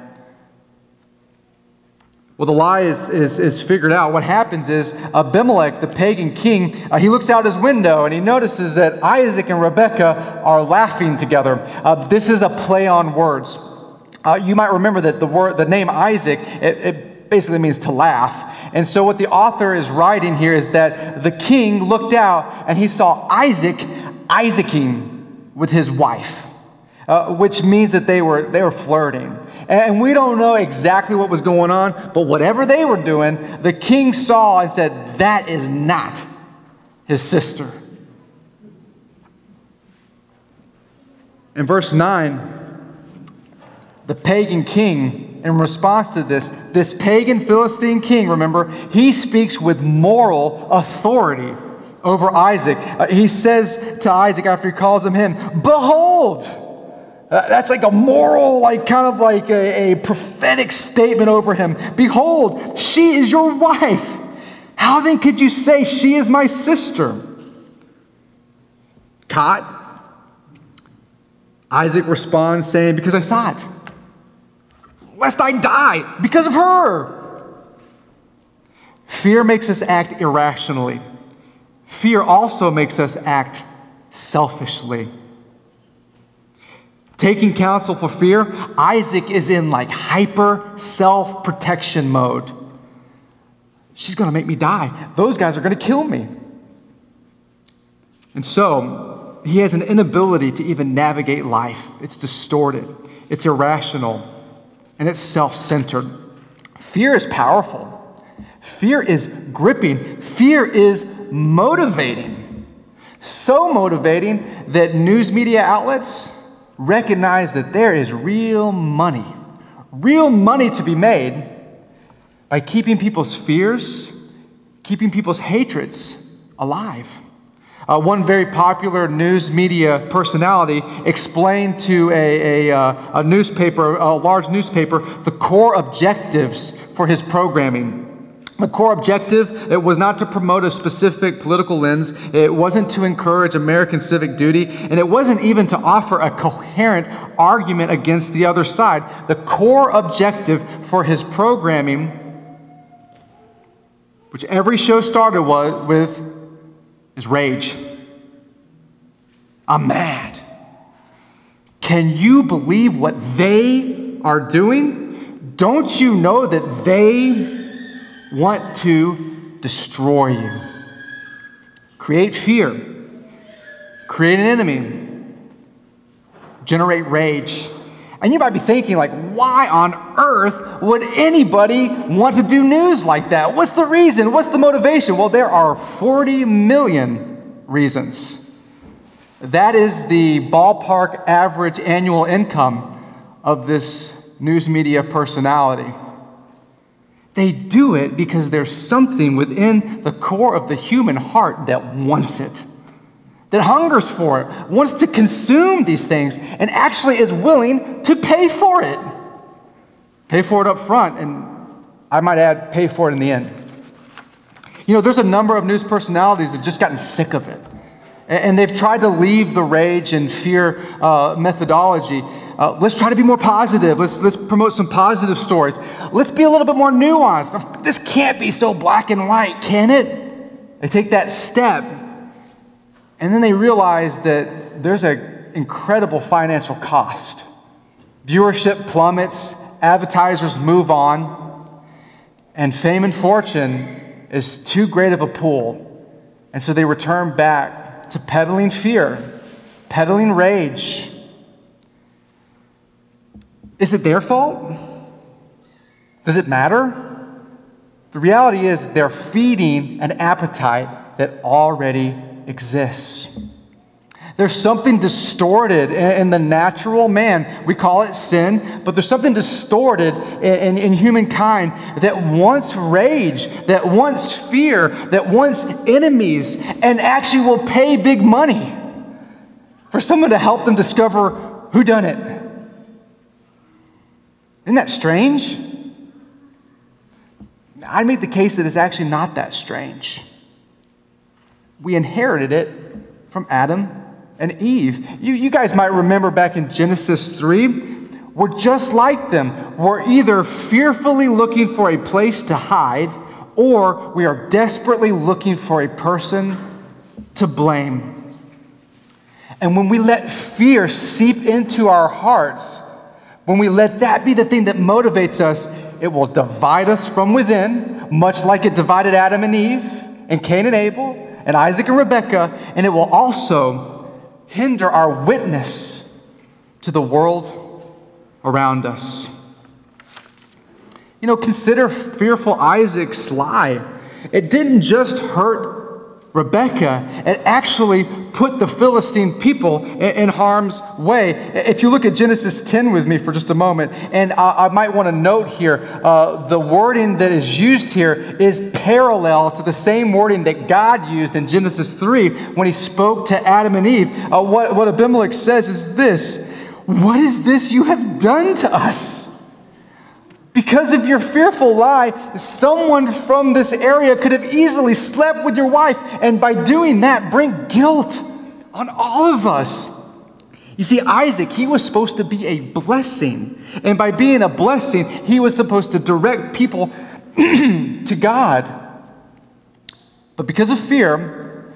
Well, the lie is figured out. What happens is Abimelech, the pagan king, he looks out his window and he notices that Isaac and Rebekah are laughing together. This is a play on words. You might remember that the name Isaac, it basically means to laugh. And so what the author is writing here is that the king looked out and he saw Isaac Isaacing with his wife, which means that they were flirting. And we don't know exactly what was going on, but whatever they were doing, the king saw and said, that is not his sister. In verse 9, the pagan king, in response to this pagan Philistine king, remember, he speaks with moral authority over Isaac. He says to Isaac after he calls him, behold! That's like a moral, kind of like a prophetic statement over him. Behold, she is your wife. How then could you say she is my sister? Caught? Isaac responds saying, because I thought, lest I die because of her. Fear makes us act irrationally. Fear also makes us act selfishly. Taking counsel for fear, Isaac is in hyper self-protection mode. She's going to make me die. Those guys are going to kill me. And so he has an inability to even navigate life. It's distorted. It's irrational. And it's self-centered. Fear is powerful. Fear is gripping. Fear is motivating. So motivating that news media outlets recognize that there is real money to be made by keeping people's fears, keeping people's hatreds alive. One very popular news media personality explained to a large newspaper, the core objectives for his programming. The core objective, it was not to promote a specific political lens. It wasn't to encourage American civic duty. And it wasn't even to offer a coherent argument against the other side. The core objective for his programming, which every show started with, is rage. I'm mad. Can you believe what they are doing? Don't you know that they want to destroy you? Create fear, create an enemy, generate rage. And you might be thinking, why on earth would anybody want to do news like that? What's the reason? What's the motivation? Well, there are 40 million reasons. That is the ballpark average annual income of this news media personality. They do it because there's something within the core of the human heart that wants it, that hungers for it, wants to consume these things, and actually is willing to pay for it. Pay for it up front, and I might add, pay for it in the end. You know, there's a number of news personalities that have just gotten sick of it. And they've tried to leave the rage and fear methodology. Let's try to be more positive. Let's promote some positive stories. Let's be a little bit more nuanced. This can't be so black and white, can it? They take that step, and then they realize that there's an incredible financial cost. Viewership plummets, advertisers move on, and fame and fortune is too great of a pull. And so they return back to peddling fear, peddling rage. Is it their fault? Does it matter? The reality is they're feeding an appetite that already exists. There's something distorted in the natural man. We call it sin, but there's something distorted in humankind that wants rage, that wants fear, that wants enemies, and actually will pay big money for someone to help them discover who done it. Isn't that strange? I'd make the case that it's actually not that strange. We inherited it from Adam and Eve. You guys might remember back in Genesis 3, we're just like them. We're either fearfully looking for a place to hide, or we are desperately looking for a person to blame. And when we let fear seep into our hearts, when we let that be the thing that motivates us, it will divide us from within, much like it divided Adam and Eve, and Cain and Abel, and Isaac and Rebekah, and it will also hinder our witness to the world around us. You know, consider fearful Isaac's lie. It didn't just hurt Rebekah, it actually put the Philistine people in harm's way. If you look at Genesis 10 with me for just a moment, and I might want to note here, the wording that is used here is parallel to the same wording that God used in Genesis 3 when he spoke to Adam and Eve. What Abimelech says is this: "What is this you have done to us? Because of your fearful lie, someone from this area could have easily slept with your wife, and by doing that, bring guilt on all of us." You see, Isaac, he was supposed to be a blessing. And by being a blessing, he was supposed to direct people to God. But because of fear,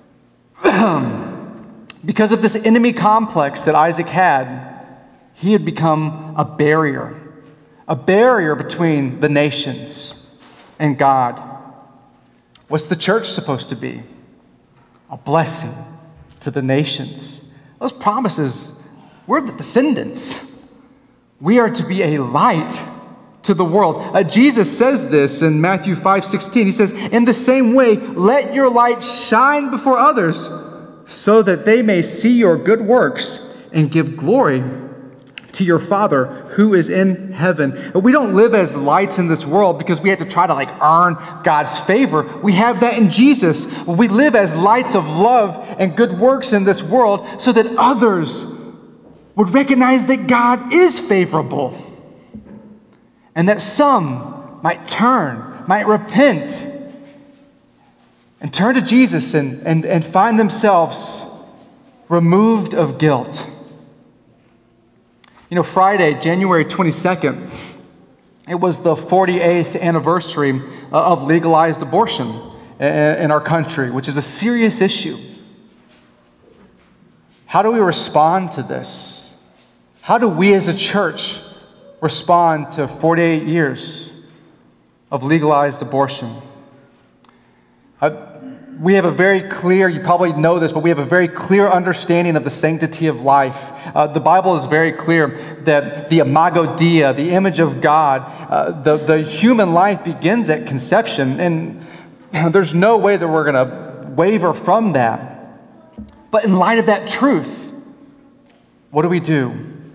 because of this enemy complex that Isaac had, he had become a barrier between the nations and God. What's the church supposed to be? A blessing to the nations. Those promises, we're the descendants. We are to be a light to the world. Jesus says this in Matthew 5:16. He says, "In the same way, let your light shine before others, so that they may see your good works and give glory to your Father who is in heaven." We don't live as lights in this world because we have to try to earn God's favor. We have that in Jesus. We live as lights of love and good works in this world so that others would recognize that God is favorable and that some might turn, might repent and turn to Jesus and find themselves removed of guilt. You know, Friday, January 22nd, it was the 48th anniversary of legalized abortion in our country, which is a serious issue. How do we respond to this? How do we as a church respond to 48 years of legalized abortion? We have a very clear, you probably know this, but we have a very clear understanding of the sanctity of life. The Bible is very clear that the imago Dei, the image of God, the human life begins at conception, and there's no way that we're going to waver from that. But in light of that truth, what do we do?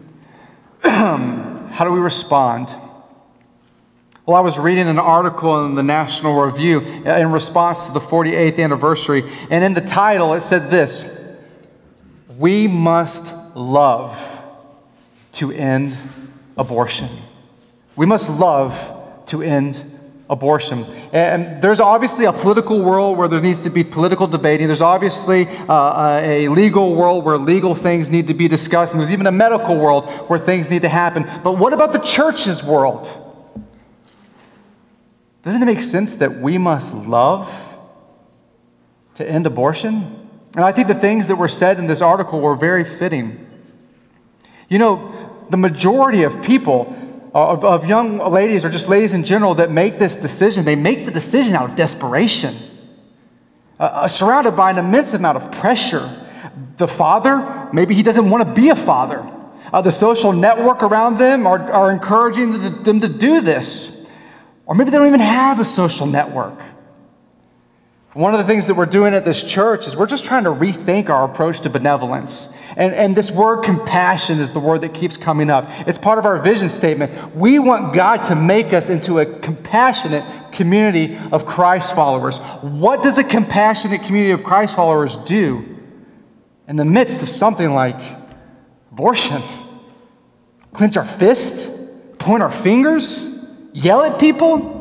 How do we respond? Well, I was reading an article in the National Review in response to the 48th anniversary, and in the title it said this: "We must love to end abortion." We must love to end abortion. And there's obviously a political world where there needs to be political debating. There's obviously a legal world where legal things need to be discussed. And there's even a medical world where things need to happen. But what about the church's world? Doesn't it make sense that we must love to end abortion? And I think the things that were said in this article were very fitting. You know, the majority of people, of young ladies or just ladies in general that make this decision, they make the decision out of desperation, surrounded by an immense amount of pressure. The father, maybe he doesn't want to be a father. The social network around them are encouraging them to do this. Or maybe they don't even have a social network. One of the things that we're doing at this church is we're just trying to rethink our approach to benevolence. And this word compassion is the word that keeps coming up. It's part of our vision statement. We want God to make us into a compassionate community of Christ followers. What does a compassionate community of Christ followers do in the midst of something like abortion? Clench our fist? Point our fingers? Yell at people?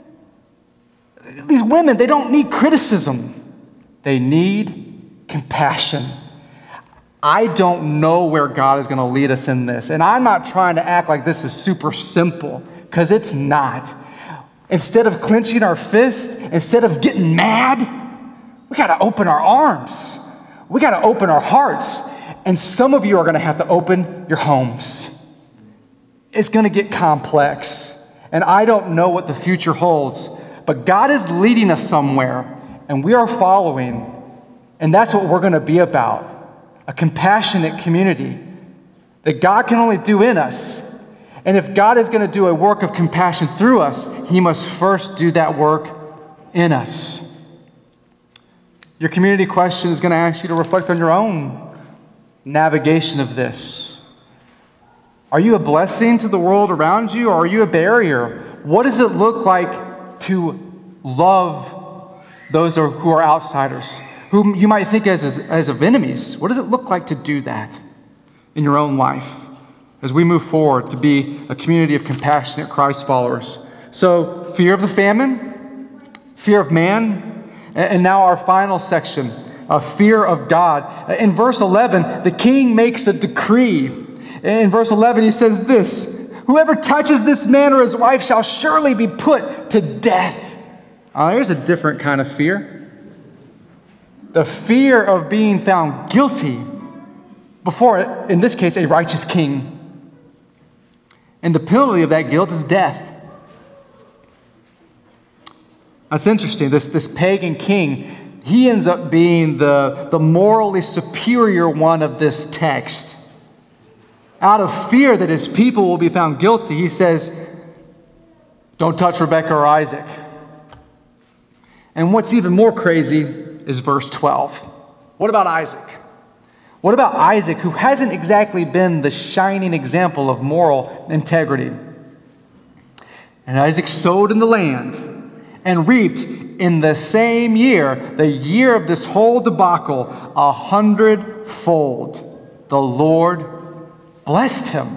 These women, they don't need criticism. They need compassion. I don't know where God is going to lead us in this. And I'm not trying to act like this is super simple, because it's not. Instead of clenching our fist, instead of getting mad, we got to open our arms. We got to open our hearts. And some of you are going to have to open your homes. It's going to get complex. And I don't know what the future holds. But God is leading us somewhere, and we are following. And that's what we're going to be about. A compassionate community that God can only do in us. And if God is going to do a work of compassion through us, He must first do that work in us. Your community question is going to ask you to reflect on your own navigation of this. Are you a blessing to the world around you, or are you a barrier? What does it look like to love those who are outsiders, whom you might think as of enemies? What does it look like to do that in your own life as we move forward to be a community of compassionate Christ followers? So, fear of the famine, fear of man, and now our final section, fear of God. In verse 11, the king makes a decree. In verse 11, he says this: "Whoever touches this man or his wife shall surely be put to death." Here's a different kind of fear. The fear of being found guilty before, in this case, a righteous king. And the penalty of that guilt is death. That's interesting. This pagan king, he ends up being the morally superior one of this text. Out of fear that his people will be found guilty, he says, don't touch Rebekah or Isaac. And what's even more crazy is verse 12. What about Isaac? What about Isaac, who hasn't exactly been the shining example of moral integrity? And Isaac sowed in the land and reaped in the same year, the year of this whole debacle, 100-fold. The Lord blessed him.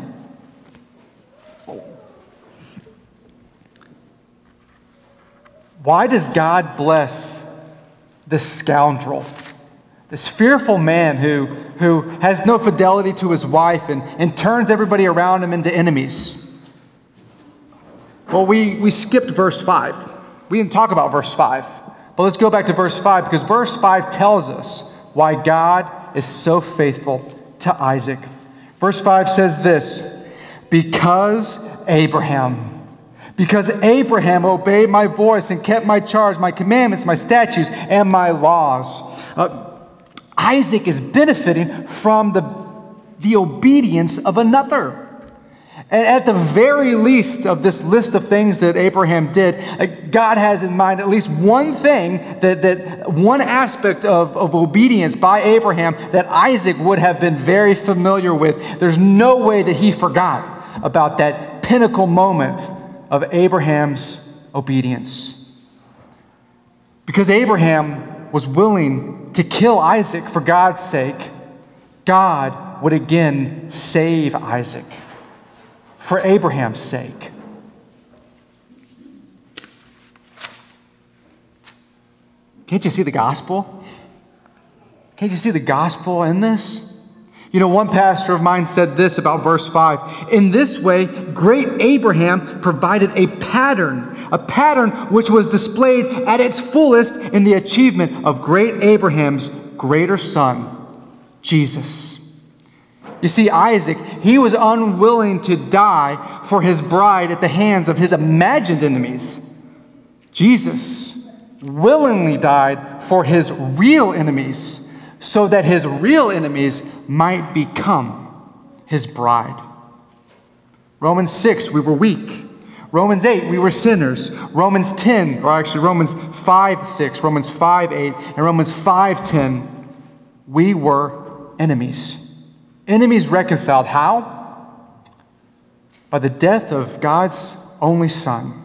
Why does God bless this scoundrel, this fearful man who has no fidelity to his wife and turns everybody around him into enemies? Well, we skipped verse 5. We didn't talk about verse 5. But let's go back to verse 5, because verse 5 tells us why God is so faithful to Isaac. Verse 5 says this: because Abraham obeyed my voice and kept my charge, my commandments, my statutes, and my laws. Isaac is benefiting from the obedience of another. And at the very least of this list of things that Abraham did, God has in mind at least one thing, that one aspect of obedience by Abraham that Isaac would have been very familiar with. There's no way that he forgot about that pinnacle moment of Abraham's obedience. Because Abraham was willing to kill Isaac for God's sake, God would again save Isaac for Abraham's sake. Can't you see the gospel? Can't you see the gospel in this? You know, one pastor of mine said this about verse 5. In this way, great Abraham provided a pattern which was displayed at its fullest in the achievement of great Abraham's greater son, Jesus. You see, Isaac, he was unwilling to die for his bride at the hands of his imagined enemies. Jesus willingly died for his real enemies, so that his real enemies might become his bride. Romans 6, we were weak. Romans 8, we were sinners. Romans 10, or actually Romans 5, 6, Romans 5, 8, and Romans 5, 10, we were enemies. Enemies reconciled. How? By the death of God's only Son.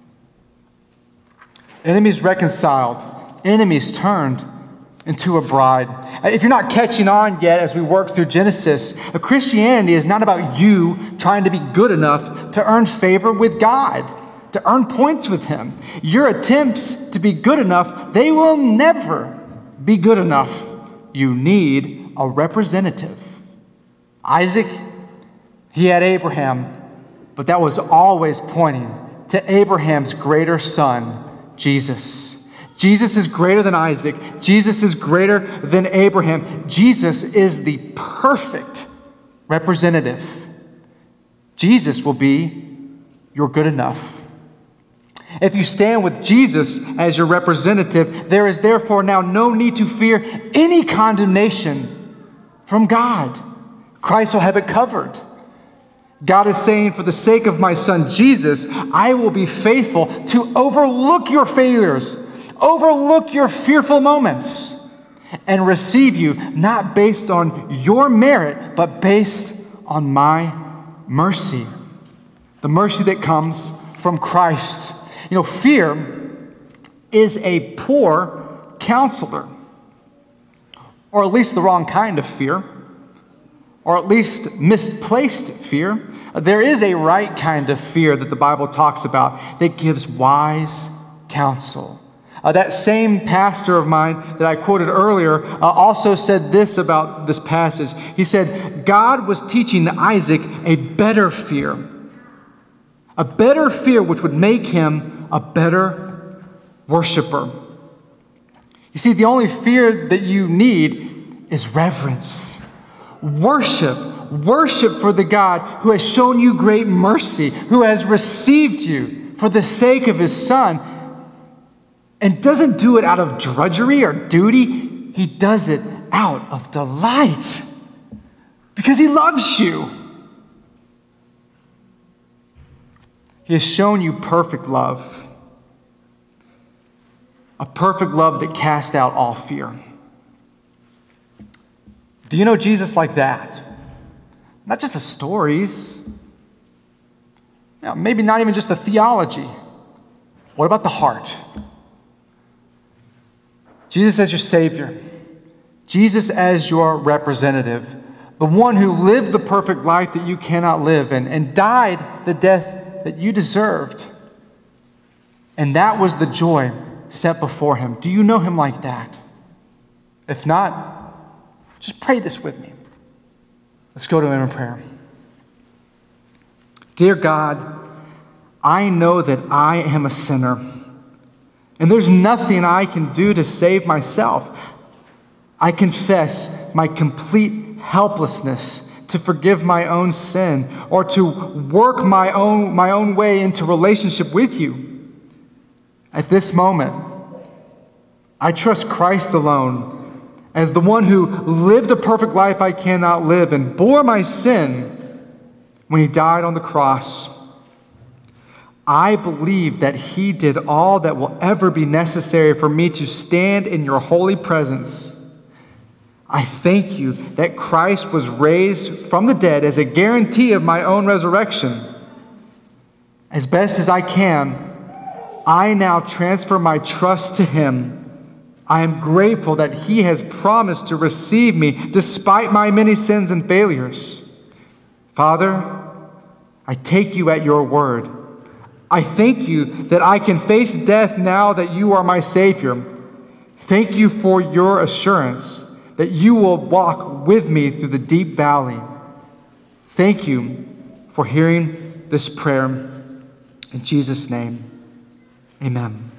Enemies reconciled. Enemies turned into a bride. If you're not catching on yet as we work through Genesis, Christianity is not about you trying to be good enough to earn favor with God, to earn points with Him. Your attempts to be good enough, they will never be good enough. You need a representative. Isaac, he had Abraham, but that was always pointing to Abraham's greater son, Jesus. Jesus is greater than Isaac. Jesus is greater than Abraham. Jesus is the perfect representative. Jesus will be your good enough. If you stand with Jesus as your representative, there is therefore now no need to fear any condemnation from God. Christ will have it covered. God is saying, for the sake of my son Jesus, I will be faithful to overlook your failures, overlook your fearful moments, and receive you not based on your merit, but based on my mercy. The mercy that comes from Christ. You know, fear is a poor counselor, or at least the wrong kind of fear, or at least misplaced fear. There is a right kind of fear that the Bible talks about that gives wise counsel. That same pastor of mine that I quoted earlier also said this about this passage. He said, God was teaching Isaac a better fear which would make him a better worshiper. You see, the only fear that you need is reverence. Worship for the God who has shown you great mercy, who has received you for the sake of His Son, and doesn't do it out of drudgery or duty. He does it out of delight because He loves you. He has shown you perfect love, a perfect love that casts out all fear. Do you know Jesus like that? Not just the stories, maybe not even just the theology. What about the heart? Jesus as your Savior, Jesus as your representative, the one who lived the perfect life that you cannot live and died the death that you deserved. And that was the joy set before Him. Do you know Him like that? If not, just pray this with me. Let's go to Him in prayer. Dear God, I know that I am a sinner, and there's nothing I can do to save myself. I confess my complete helplessness to forgive my own sin or to work my own way into relationship with you. At this moment, I trust Christ alone as the one who lived a perfect life I cannot live and bore my sin when He died on the cross. I believe that He did all that will ever be necessary for me to stand in your holy presence. I thank you that Christ was raised from the dead as a guarantee of my own resurrection. As best as I can, I now transfer my trust to Him. I am grateful that He has promised to receive me despite my many sins and failures. Father, I take you at your word. I thank you that I can face death now that you are my Savior. Thank you for your assurance that you will walk with me through the deep valley. Thank you for hearing this prayer. In Jesus' name, amen.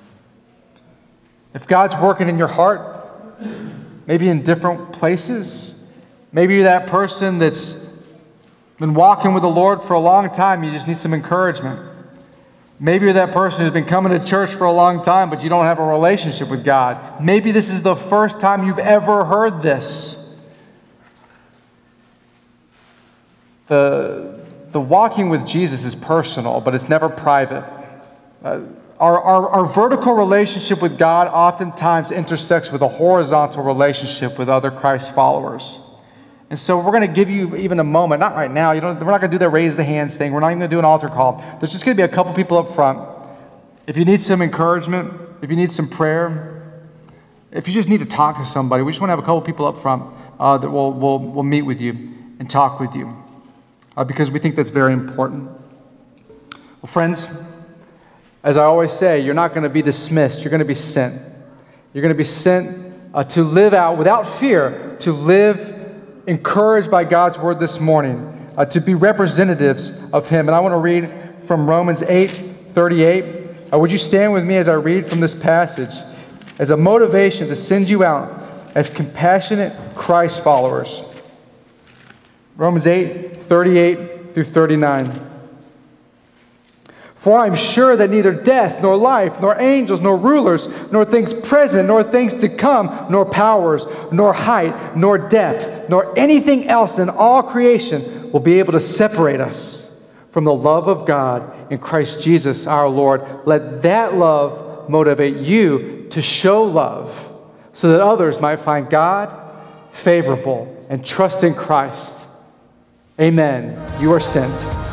If God's working in your heart, maybe in different places, maybe you're that person that's been walking with the Lord for a long time, you just need some encouragement. Maybe you're that person who's been coming to church for a long time, but you don't have a relationship with God. Maybe this is the first time you've ever heard this. The walking with Jesus is personal, but it's never private. Our vertical relationship with God oftentimes intersects with a horizontal relationship with other Christ followers. And so we're going to give you even a moment, not right now, we're not going to do the raise the hands thing, we're not even going to do an altar call. There's just going to be a couple people up front. If you need some encouragement, if you need some prayer, if you just need to talk to somebody, we just want to have a couple people up front that we'll meet with you and talk with you because we think that's very important. Well, friends, as I always say, you're not going to be dismissed, you're going to be sent. You're going to be sent to live out without fear, to live encouraged by God's word this morning, to be representatives of Him. And I want to read from Romans 8:38. Would you stand with me as I read from this passage as a motivation to send you out as compassionate Christ followers? Romans 8:38 through 39. For I am sure that neither death, nor life, nor angels, nor rulers, nor things present, nor things to come, nor powers, nor height, nor depth, nor anything else in all creation will be able to separate us from the love of God in Christ Jesus our Lord. Let that love motivate you to show love so that others might find God favorable and trust in Christ. Amen. You are sent.